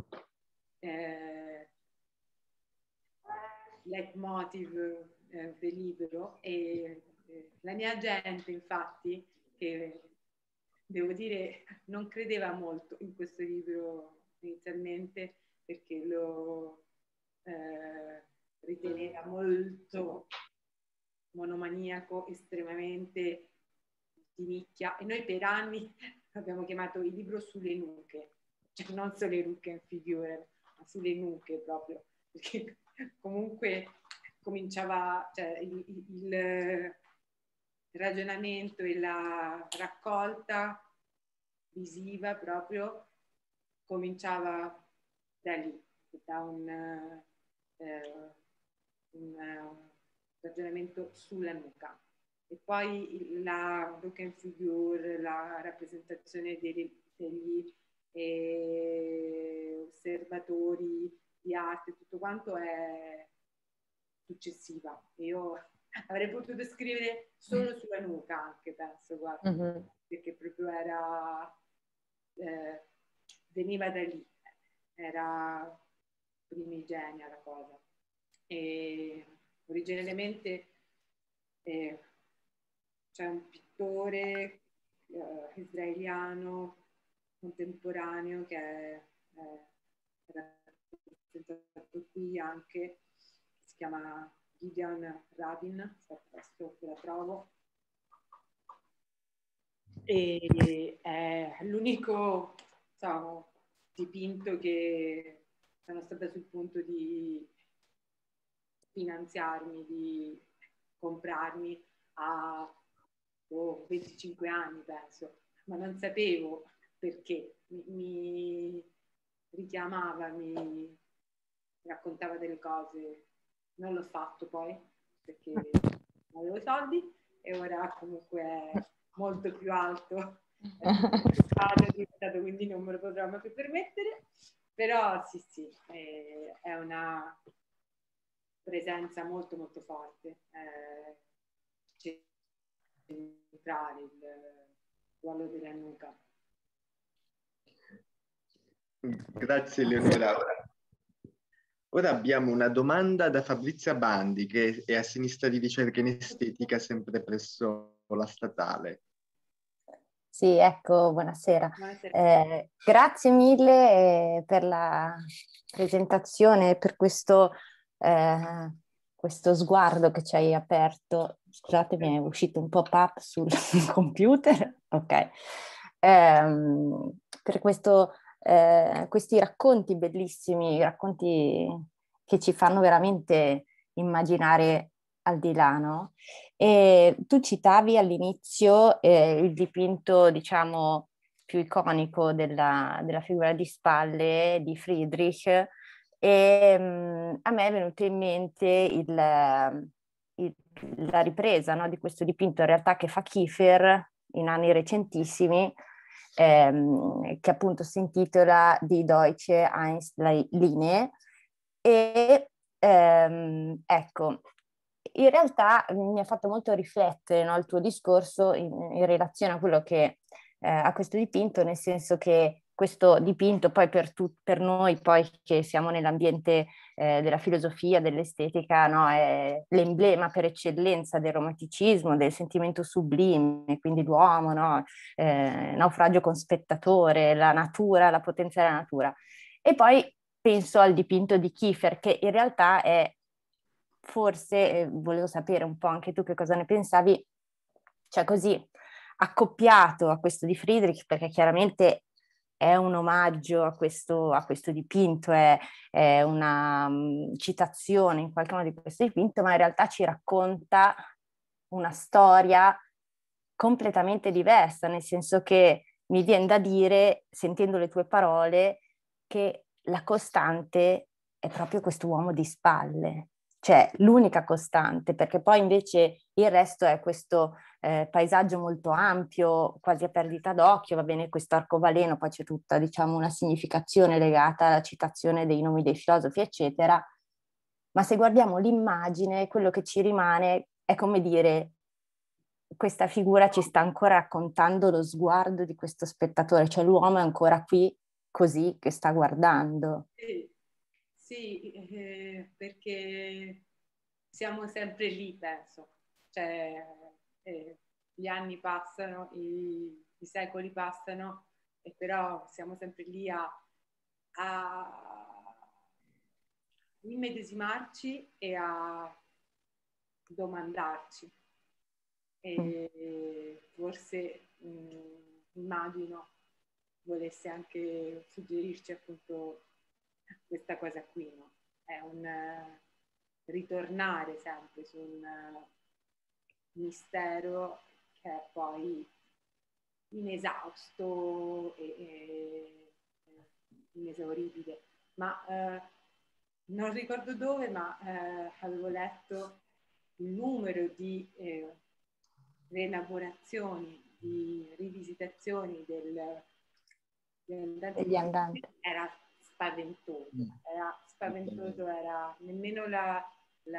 leitmotiv del libro, e la mia gente, infatti, che devo dire non credeva molto in questo libro inizialmente, perché lo riteneva molto monomaniaco, estremamente di nicchia, e noi per anni abbiamo chiamato il libro sulle nuche, cioè non sulle nuche in figure, ma sulle nuche proprio, perché comunque cominciava, cioè il ragionamento e la raccolta visiva proprio cominciava da lì, da un ragionamento sulla nuca. E poi la look and figure, la rappresentazione degli osservatori di arte, tutto quanto è successiva. Io avrei potuto scrivere solo sulla nuca, anche, penso, guarda, perché proprio veniva da lì, era primigenia la cosa. E originariamente c'è un pittore israeliano contemporaneo che è rappresentato qui anche, si chiama Gideon Rabin, adesso che la trovo, e è l'unico, diciamo, dipinto che sono stata sul punto di finanziarmi, di comprarmi a 25 anni, penso, ma non sapevo perché. Mi richiamava, mi raccontava delle cose. Non l'ho fatto poi, perché non avevo i soldi, e ora comunque è molto più alto. È diventato, quindi non me lo potrò mai più permettere. Però sì, è una presenza molto molto forte, centrale il ruolo della nuca. Grazie Eleonora. Ora abbiamo una domanda da Fabrizia Bandi, che è a sinistra di ricerca in estetica, sempre presso la statale. Sì, ecco, buonasera. Buonasera. Grazie mille per la presentazione, per questo sguardo che ci hai aperto. Scusatemi, è uscito un pop-up sul computer. Ok. Per questi racconti bellissimi, racconti che ci fanno veramente immaginare al di là, no? E tu citavi all'inizio il dipinto, diciamo, più iconico della figura di spalle di Friedrich, e a me è venuto in mente la ripresa, no, di questo dipinto in realtà che fa Kiefer in anni recentissimi, che appunto si intitola Die Deutsche Einzellinie. E ecco, in realtà mi ha fatto molto riflettere, no, il tuo discorso in relazione a quello che a questo dipinto, nel senso che questo dipinto poi per noi poi che siamo nell'ambiente della filosofia, dell'estetica, no, è l'emblema per eccellenza del romanticismo, del sentimento sublime, quindi l'uomo, no, naufragio con spettatore, la natura, la potenza della natura. E poi penso al dipinto di Kiefer, che in realtà è forse, volevo sapere un po' anche tu che cosa ne pensavi, cioè così accoppiato a questo di Friedrich, perché chiaramente è un omaggio a questo dipinto, è una citazione in qualche modo di questo dipinto, ma in realtà ci racconta una storia completamente diversa, nel senso che mi viene da dire, sentendo le tue parole, che la costante è proprio questo uomo di spalle, cioè l'unica costante, perché poi invece il resto è questo paesaggio molto ampio, quasi a perdita d'occhio, va bene questo arcobaleno, poi c'è tutta, diciamo, una significazione legata alla citazione dei nomi dei filosofi, eccetera, ma se guardiamo l'immagine, quello che ci rimane è come dire, questa figura ci sta ancora raccontando lo sguardo di questo spettatore, cioè l'uomo è ancora qui così che sta guardando. Sì, perché siamo sempre lì, penso. Cioè, gli anni passano, i secoli passano, e però siamo sempre lì a immedesimarci e a domandarci. E forse immagino volesse anche suggerirci appunto questa cosa qui, no? È un ritornare sempre su un mistero che è poi inesausto e inesauribile. Ma non ricordo dove, ma avevo letto il numero di rielaborazioni, di rivisitazioni Degli andanti. era spaventoso, era nemmeno la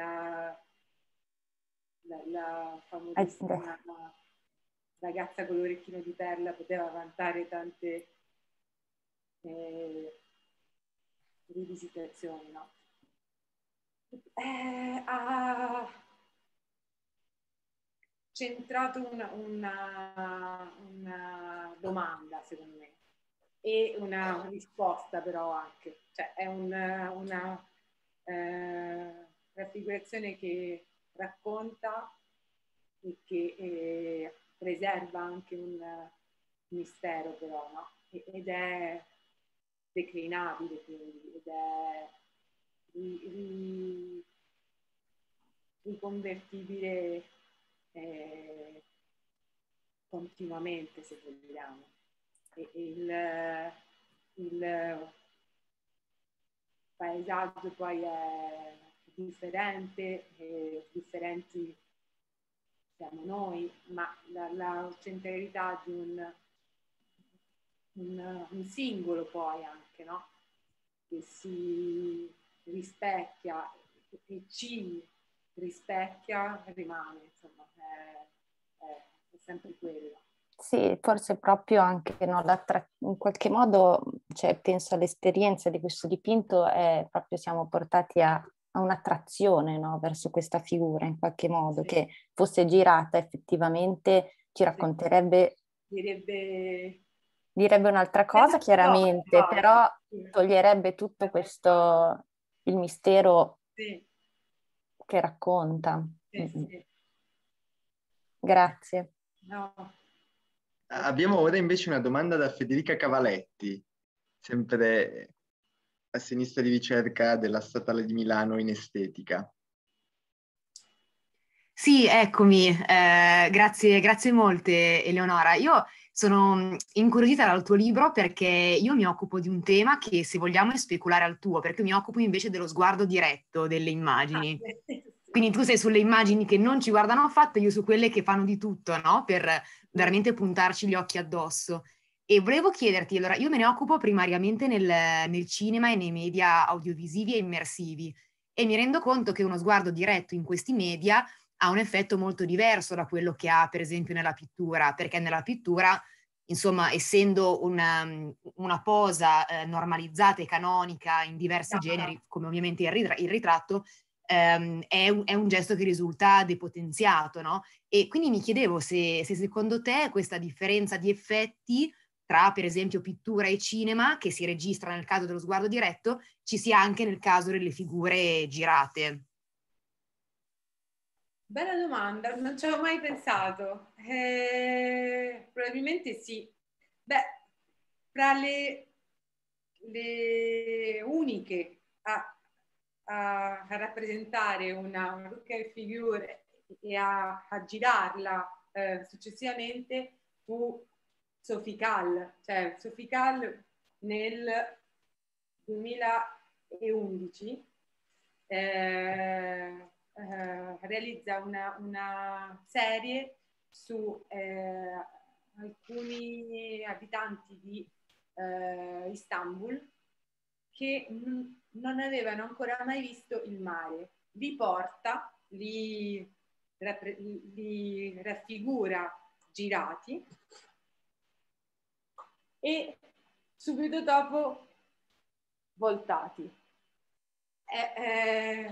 famosissima ragazza con l'orecchino di perla poteva vantare tante rivisitazioni, no? Ha centrato una domanda, secondo me, e una risposta però anche. Cioè è una raffigurazione che racconta e che preserva anche un mistero però, no? Ed è declinabile, quindi, ed è riconvertibile continuamente, se vogliamo. E il paesaggio poi è differente, differenti siamo noi, ma la centralità di un singolo poi anche, no? Che si rispecchia e ci rispecchia, rimane, insomma, è sempre quello. Sì, forse proprio anche no, in qualche modo, cioè, penso all'esperienza di questo dipinto, proprio siamo portati a un'attrazione, no, verso questa figura in qualche modo, Sì. che fosse girata effettivamente ci racconterebbe, direbbe un'altra cosa chiaramente, però toglierebbe tutto questo, il mistero sì, che racconta. sì. Grazie. No. Abbiamo ora invece una domanda da Federica Cavaletti, sempre assenista di ricerca della Statale di Milano in estetica. Sì, eccomi, grazie molte Eleonora. Io sono incuriosita dal tuo libro perché io mi occupo di un tema che, se vogliamo, è speculare al tuo, perché mi occupo invece dello sguardo diretto delle immagini. Quindi tu sei sulle immagini che non ci guardano affatto, io su quelle che fanno di tutto, no? Per veramente puntarci gli occhi addosso. E volevo chiederti, allora, io me ne occupo primariamente nel cinema e nei media audiovisivi e immersivi, e mi rendo conto che uno sguardo diretto in questi media ha un effetto molto diverso da quello che ha, per esempio, nella pittura, perché nella pittura, insomma, essendo una posa normalizzata e canonica in diversi generi, come ovviamente il ritratto, è un gesto che risulta depotenziato, no? E quindi mi chiedevo se secondo te questa differenza di effetti tra, per esempio, pittura e cinema, che si registra nel caso dello sguardo diretto, ci sia anche nel caso delle figure girate. Bella domanda, non ci avevo mai pensato. Probabilmente sì. Beh, fra le uniche a rappresentare una look and figure e a girarla successivamente fu Sophie Calle. Cioè, Sophie Calle nel 2011 realizza una serie su alcuni abitanti di Istanbul che non avevano ancora mai visto il mare. Li porta, li raffigura girati e subito dopo voltati. È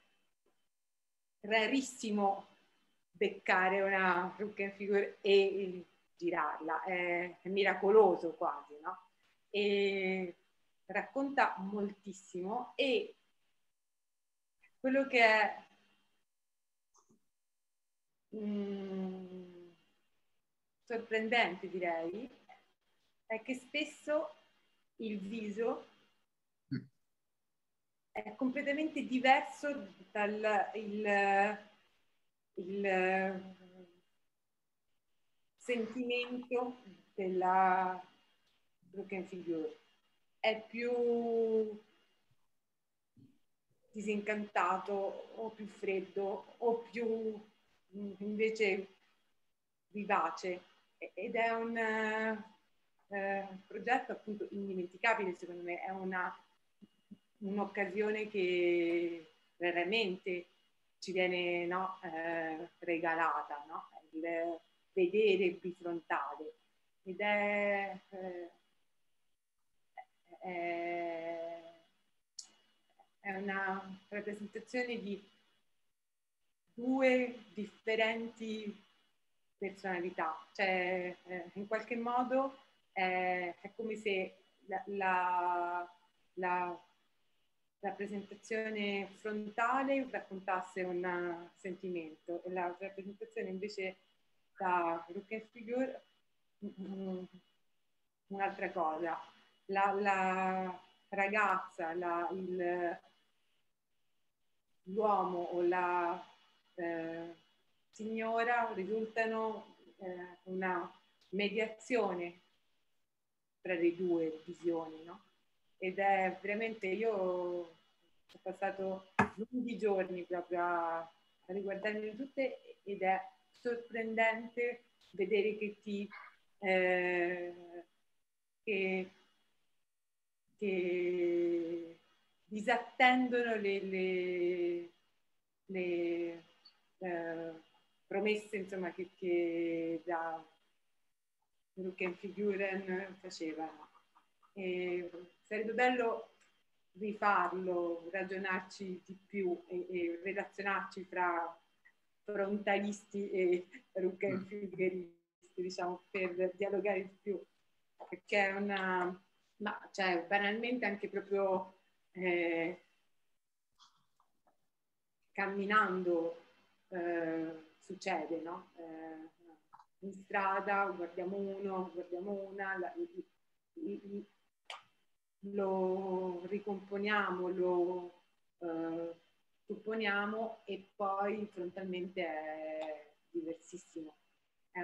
rarissimo beccare una look and figure e girarla, è miracoloso quasi, no? E racconta moltissimo, e quello che è sorprendente, direi, è che spesso il viso è completamente diverso dal il sentimento della look and figure. È più disincantato o più freddo o più invece vivace, ed è un progetto appunto indimenticabile, secondo me. È un'occasione che raramente ci viene, no, regalata, no? Il vedere il bifrontale, ed è una rappresentazione di due differenti personalità, cioè in qualche modo è come se la rappresentazione frontale raccontasse un sentimento, e la rappresentazione invece da look and figure un'altra cosa. la ragazza, l'uomo o la signora risultano una mediazione tra le due visioni, no? Ed è veramente, io ho passato lunghi giorni proprio a riguardarmi tutte, ed è sorprendente vedere che disattendono le promesse, insomma, che da Figuren facevano. E sarebbe bello rifarlo, ragionarci di più e relazionarci fra frontalisti e figueristi, diciamo, per dialogare di più, perché è una, ma cioè banalmente anche proprio camminando succede, no? In strada guardiamo uno, guardiamo una, lo ricomponiamo, lo supponiamo, e poi frontalmente è diversissimo. È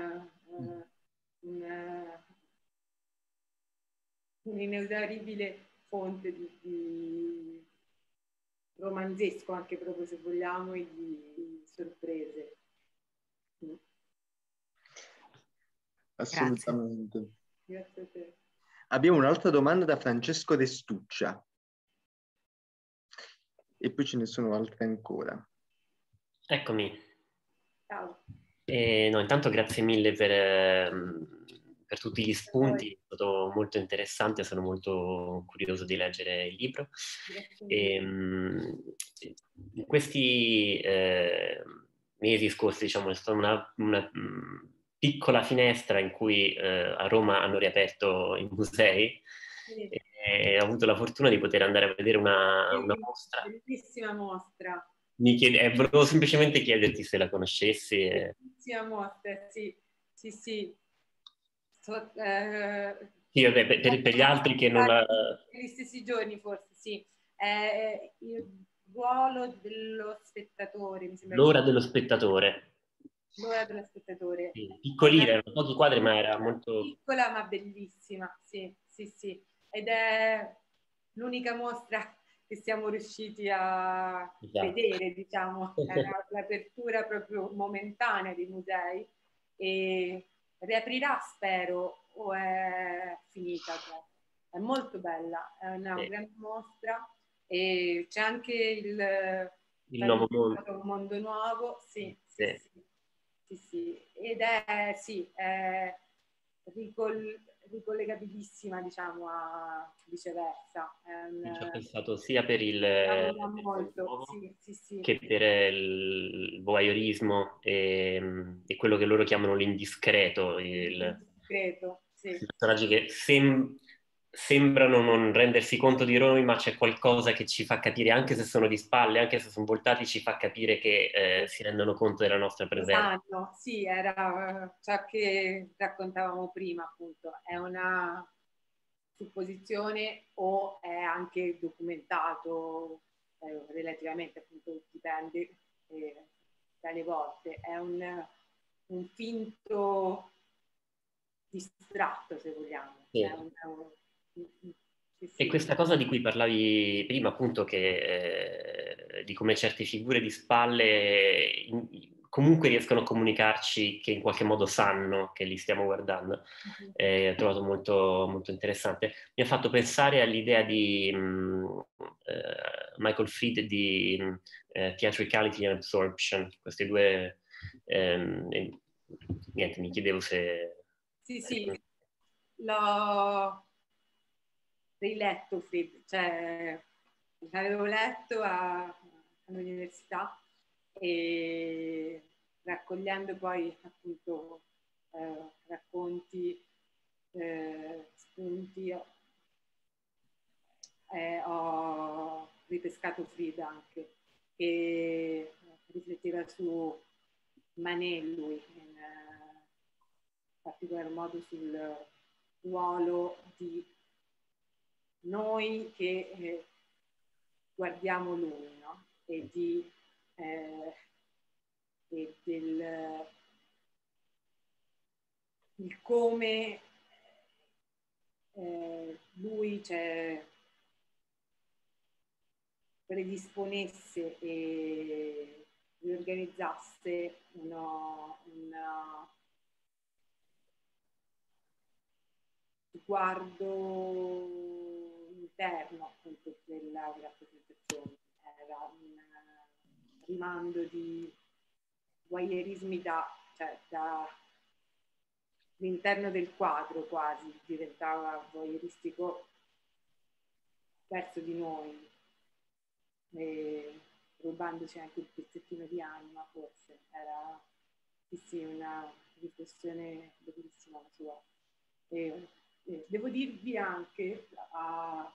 un'inesauribile fonte di romanzesco, anche proprio se vogliamo, e di sorprese. Assolutamente. Grazie a te. Abbiamo un'altra domanda da Francesco Restuccia. E poi ce ne sono altre ancora. Eccomi. Ciao. No, intanto grazie mille per tutti gli spunti, è stato molto interessante, sono molto curioso di leggere il libro. In questi mesi scorsi, diciamo, è stata una piccola finestra in cui a Roma hanno riaperto i musei, e ho avuto la fortuna di poter andare a vedere una mostra. Bellissima mostra. Volevo semplicemente chiederti se la conoscessi. Bellissima mostra, sì. Sì, vabbè, per gli altri che non la... Negli stessi giorni forse, sì. Il ruolo dello spettatore, mi sembra. L'ora dello spettatore. L'ora dello spettatore. Sì, piccolina, erano pochi quadri, ma era molto... Piccola ma bellissima, sì, sì, sì. Ed è l'unica mostra che siamo riusciti a vedere, diciamo. Era l'apertura proprio momentanea dei musei, e riaprirà, spero, o è finita già. È molto bella, è una grande mostra, e c'è anche il nuovo mondo. Un mondo nuovo, sì, sì, sì, sì, sì. Ed è, sì, è ricollegabilissima, diciamo, a Viceversa. Ci ho pensato sia per il molto, sì, sì, sì. che per il voyeurismo e quello che loro chiamano l'indiscreto, L'indiscreto, sì. personaggi che sembrano non rendersi conto di noi, ma c'è qualcosa che ci fa capire, anche se sono di spalle, anche se sono voltati, ci fa capire che si rendono conto della nostra presenza. Esatto, sì, era ciò che raccontavamo prima, appunto. È una supposizione o è anche documentato relativamente, appunto, dipende dalle volte. È un finto distratto, se vogliamo. Sì. Sì. E questa cosa di cui parlavi prima, appunto, che di come certe figure di spalle comunque riescono a comunicarci che in qualche modo sanno che li stiamo guardando, ho trovato molto, molto interessante. Mi ha fatto pensare all'idea di Michael Fried di Theatricality and Absorption, queste due... niente, mi chiedevo se... Sì, l'ho riletto, Fried, cioè l'avevo letto all'università, e raccogliendo poi appunto racconti, spunti, ho ripescato Fried anche, che rifletteva su Manet, lui, in particolar modo sul ruolo di noi che guardiamo lui, no? E del il come lui predisponesse e riorganizzasse uno sguardo interno appunto della rappresentazione. Era un rimando di voyeurismi all'interno del quadro, quasi diventava voyeuristico verso di noi, rubandoci anche il pezzettino di anima, forse. Era sì, una riflessione bellissima la sua. Devo dirvi anche a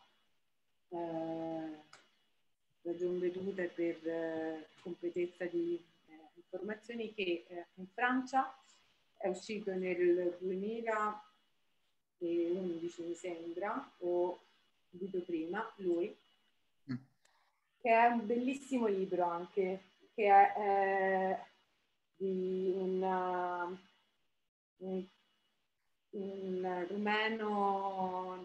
ragion veduta e per completezza di informazioni che in Francia è uscito nel 2011 mi sembra, o subito prima, lui, che è un bellissimo libro anche, che è di un rumeno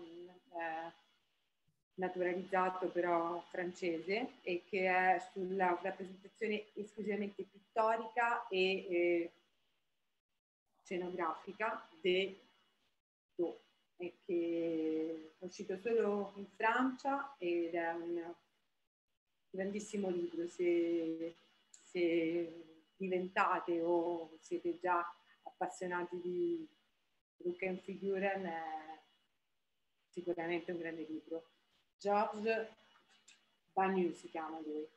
naturalizzato però francese, e che è sulla rappresentazione esclusivamente pittorica e scenografica e che è uscito solo in Francia ed è un grandissimo libro. Se diventate o siete già appassionati di Rückenfiguren, è sicuramente un grande libro. Georges Banu si chiama lui,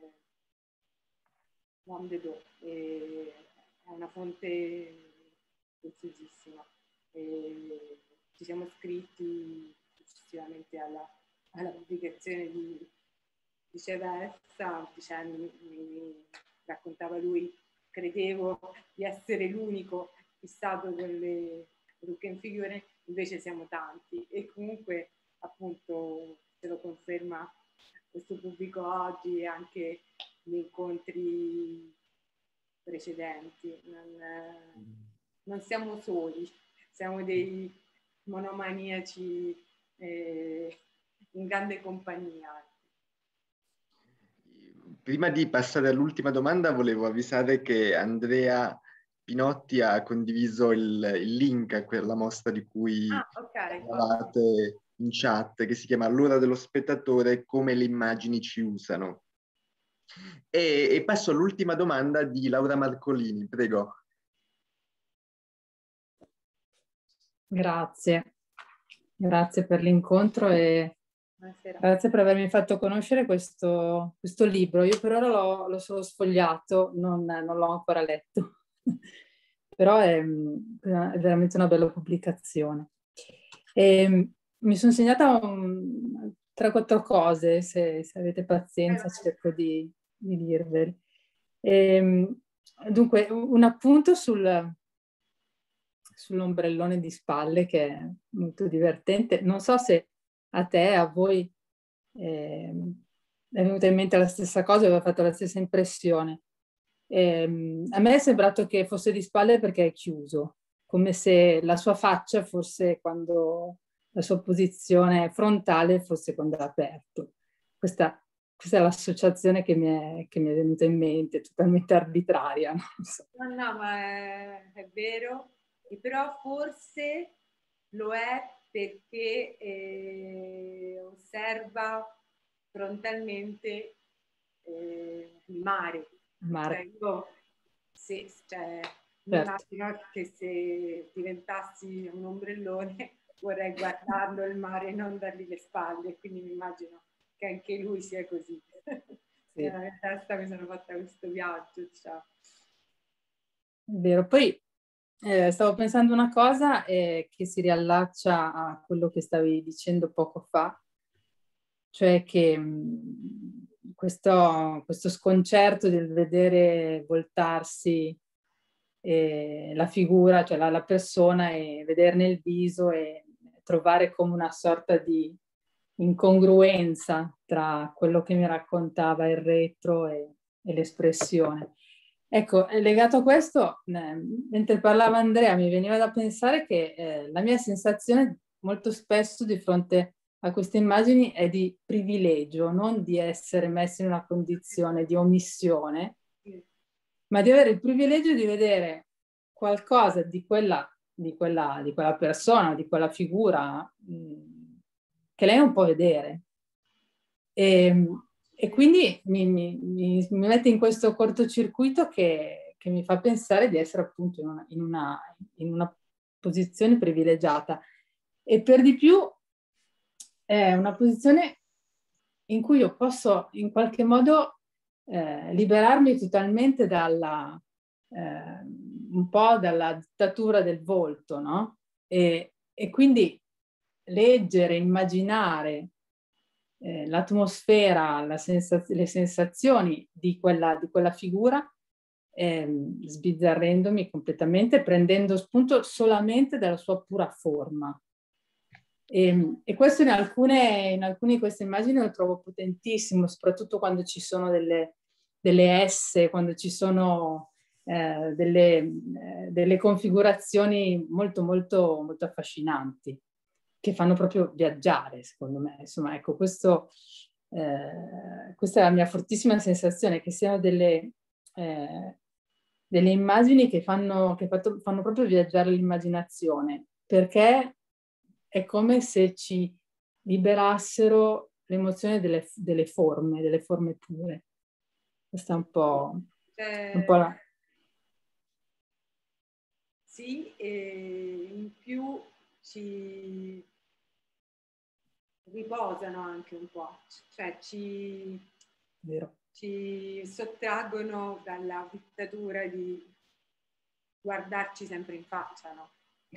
Homme de Dos, è una fonte preziosissima. Ci siamo scritti successivamente alla pubblicazione di Viceversa, mi raccontava lui, credevo di essere l'unico fissato con le Rückenfiguren, invece siamo tanti, e comunque appunto se lo conferma questo pubblico oggi e anche gli incontri precedenti. Non siamo soli, siamo dei monomaniaci in grande compagnia. Prima di passare all'ultima domanda, volevo avvisare che Andrea Pinotti ha condiviso il link a quella mostra di cui parlavate in chat, che si chiama L'ora dello spettatore, come le immagini ci usano. E passo all'ultima domanda di Laura Marcolini, prego. Grazie per l'incontro e buonasera. Grazie per avermi fatto conoscere questo libro. Io per ora l'ho solo sfogliato, non l'ho ancora letto, però è veramente una bella pubblicazione. E mi sono segnata 3-4 cose, se avete pazienza cerco di dirveli. Dunque, un appunto sull'ombrellone di spalle, che è molto divertente. Non so se a te, a voi, è venuta in mente la stessa cosa, aveva fatto la stessa impressione. A me è sembrato che fosse di spalle perché è chiuso, come se la sua faccia fosse quando la sua posizione frontale fosse quando è aperto. Questa è l'associazione che mi è venuta in mente, totalmente arbitraria. Non so. No, ma è vero, e però forse lo è perché osserva frontalmente il mare. Cioè, io mi immagino che se diventassi un ombrellone vorrei guardarlo il mare e non dargli le spalle, quindi mi immagino che anche lui sia così. Sì. Nella mia testa mi sono fatta questo viaggio, cioè. È vero, poi stavo pensando una cosa che si riallaccia a quello che stavi dicendo poco fa, cioè che questo sconcerto del vedere voltarsi la figura, cioè la persona, e vederne il viso e trovare come una sorta di incongruenza tra quello che mi raccontava il retro e l'espressione. Ecco, legato a questo, mentre parlava Andrea, mi veniva da pensare che la mia sensazione molto spesso di fronte a queste immagini è di privilegio, non di essere messi in una condizione di omissione, ma di avere il privilegio di vedere qualcosa di quella persona, di quella figura che lei non può vedere. E quindi mi mette in questo cortocircuito che mi fa pensare di essere appunto in una posizione privilegiata. E per di più è una posizione in cui io posso in qualche modo liberarmi totalmente un po' dalla dittatura del volto, no? E quindi leggere, immaginare l'atmosfera, le sensazioni di quella figura, sbizzarrendomi completamente, prendendo spunto solamente dalla sua pura forma. E questo in alcune di queste immagini lo trovo potentissimo, soprattutto quando ci sono delle S, quando ci sono delle configurazioni molto, molto, molto affascinanti, che fanno proprio viaggiare, secondo me. Insomma, ecco, questa è la mia fortissima sensazione, che siano delle immagini che fanno proprio viaggiare l'immaginazione, perché è come se ci liberassero l'emozione delle forme pure. Questa è un po' la... Sì, e in più ci riposano anche un po', cioè ci sottraggono dalla dittatura di guardarci sempre in faccia, no?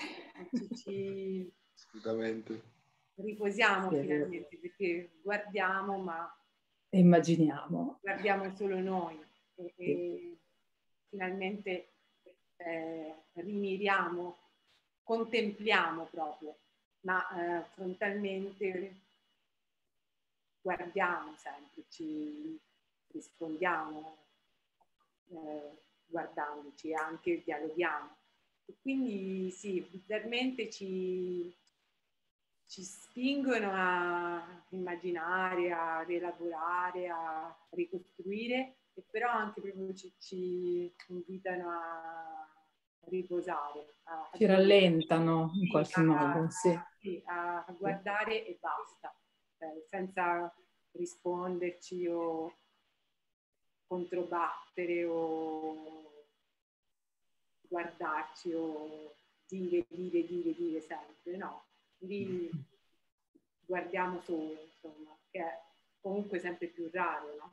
Assolutamente. Riposiamo finalmente, perché guardiamo, ma immaginiamo. Guardiamo solo noi e finalmente rimiriamo, contempliamo proprio, ma frontalmente guardiamo sempre, ci rispondiamo guardandoci e anche dialoghiamo. E quindi sì, bizzarramente ci spingono a immaginare, a rielaborare, a ricostruire, e però anche proprio ci invitano a riposare. Ci rallentano in qualche modo, sì. A guardare e basta, senza risponderci o controbattere o guardarci o dire sempre, no? Lì guardiamo solo, insomma, che è comunque sempre più raro, no?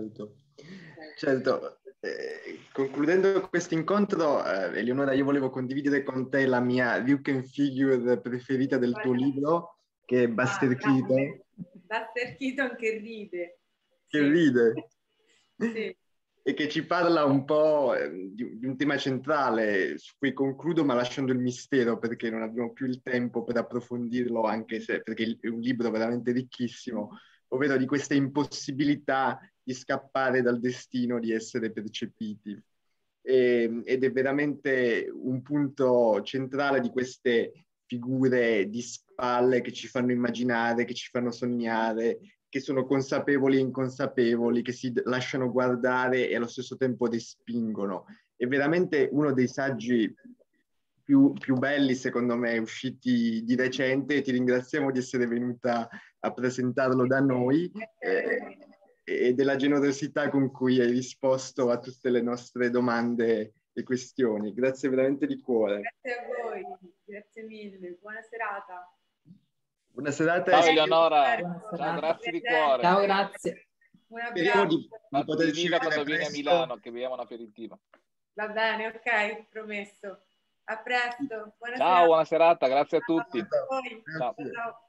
Certo. Concludendo questo incontro, Eleonora, io volevo condividere con te la mia Lucan figure preferita del tuo libro, che è Buster Keaton. Buster Keaton che ride. Che ride. Sì. E che ci parla un po' di un tema centrale su cui concludo, ma lasciando il mistero, perché non abbiamo più il tempo per approfondirlo, anche se perché è un libro veramente ricchissimo, ovvero di questa impossibilità di scappare dal destino di essere percepiti. Ed è veramente un punto centrale di queste figure di spalle che ci fanno immaginare, che ci fanno sognare, che sono consapevoli e inconsapevoli, che si lasciano guardare e allo stesso tempo respingono. È veramente uno dei saggi più belli, secondo me, usciti di recente. Ti ringraziamo di essere venuta a presentarlo da noi e della generosità con cui hai risposto a tutte le nostre domande e questioni. Grazie veramente di cuore. Grazie a voi, grazie mille, buona serata. Buona serata. Ciao Eleonora, Ciao, grazie di cuore. Ciao, grazie. Un abbraccio. Speriamo di poterci vedere quando vieni a presto. Milano, che beviamo un aperitivo. Va bene, ok, promesso. A presto. Ciao, buona serata, grazie a tutti. Ciao. Ciao. Ciao.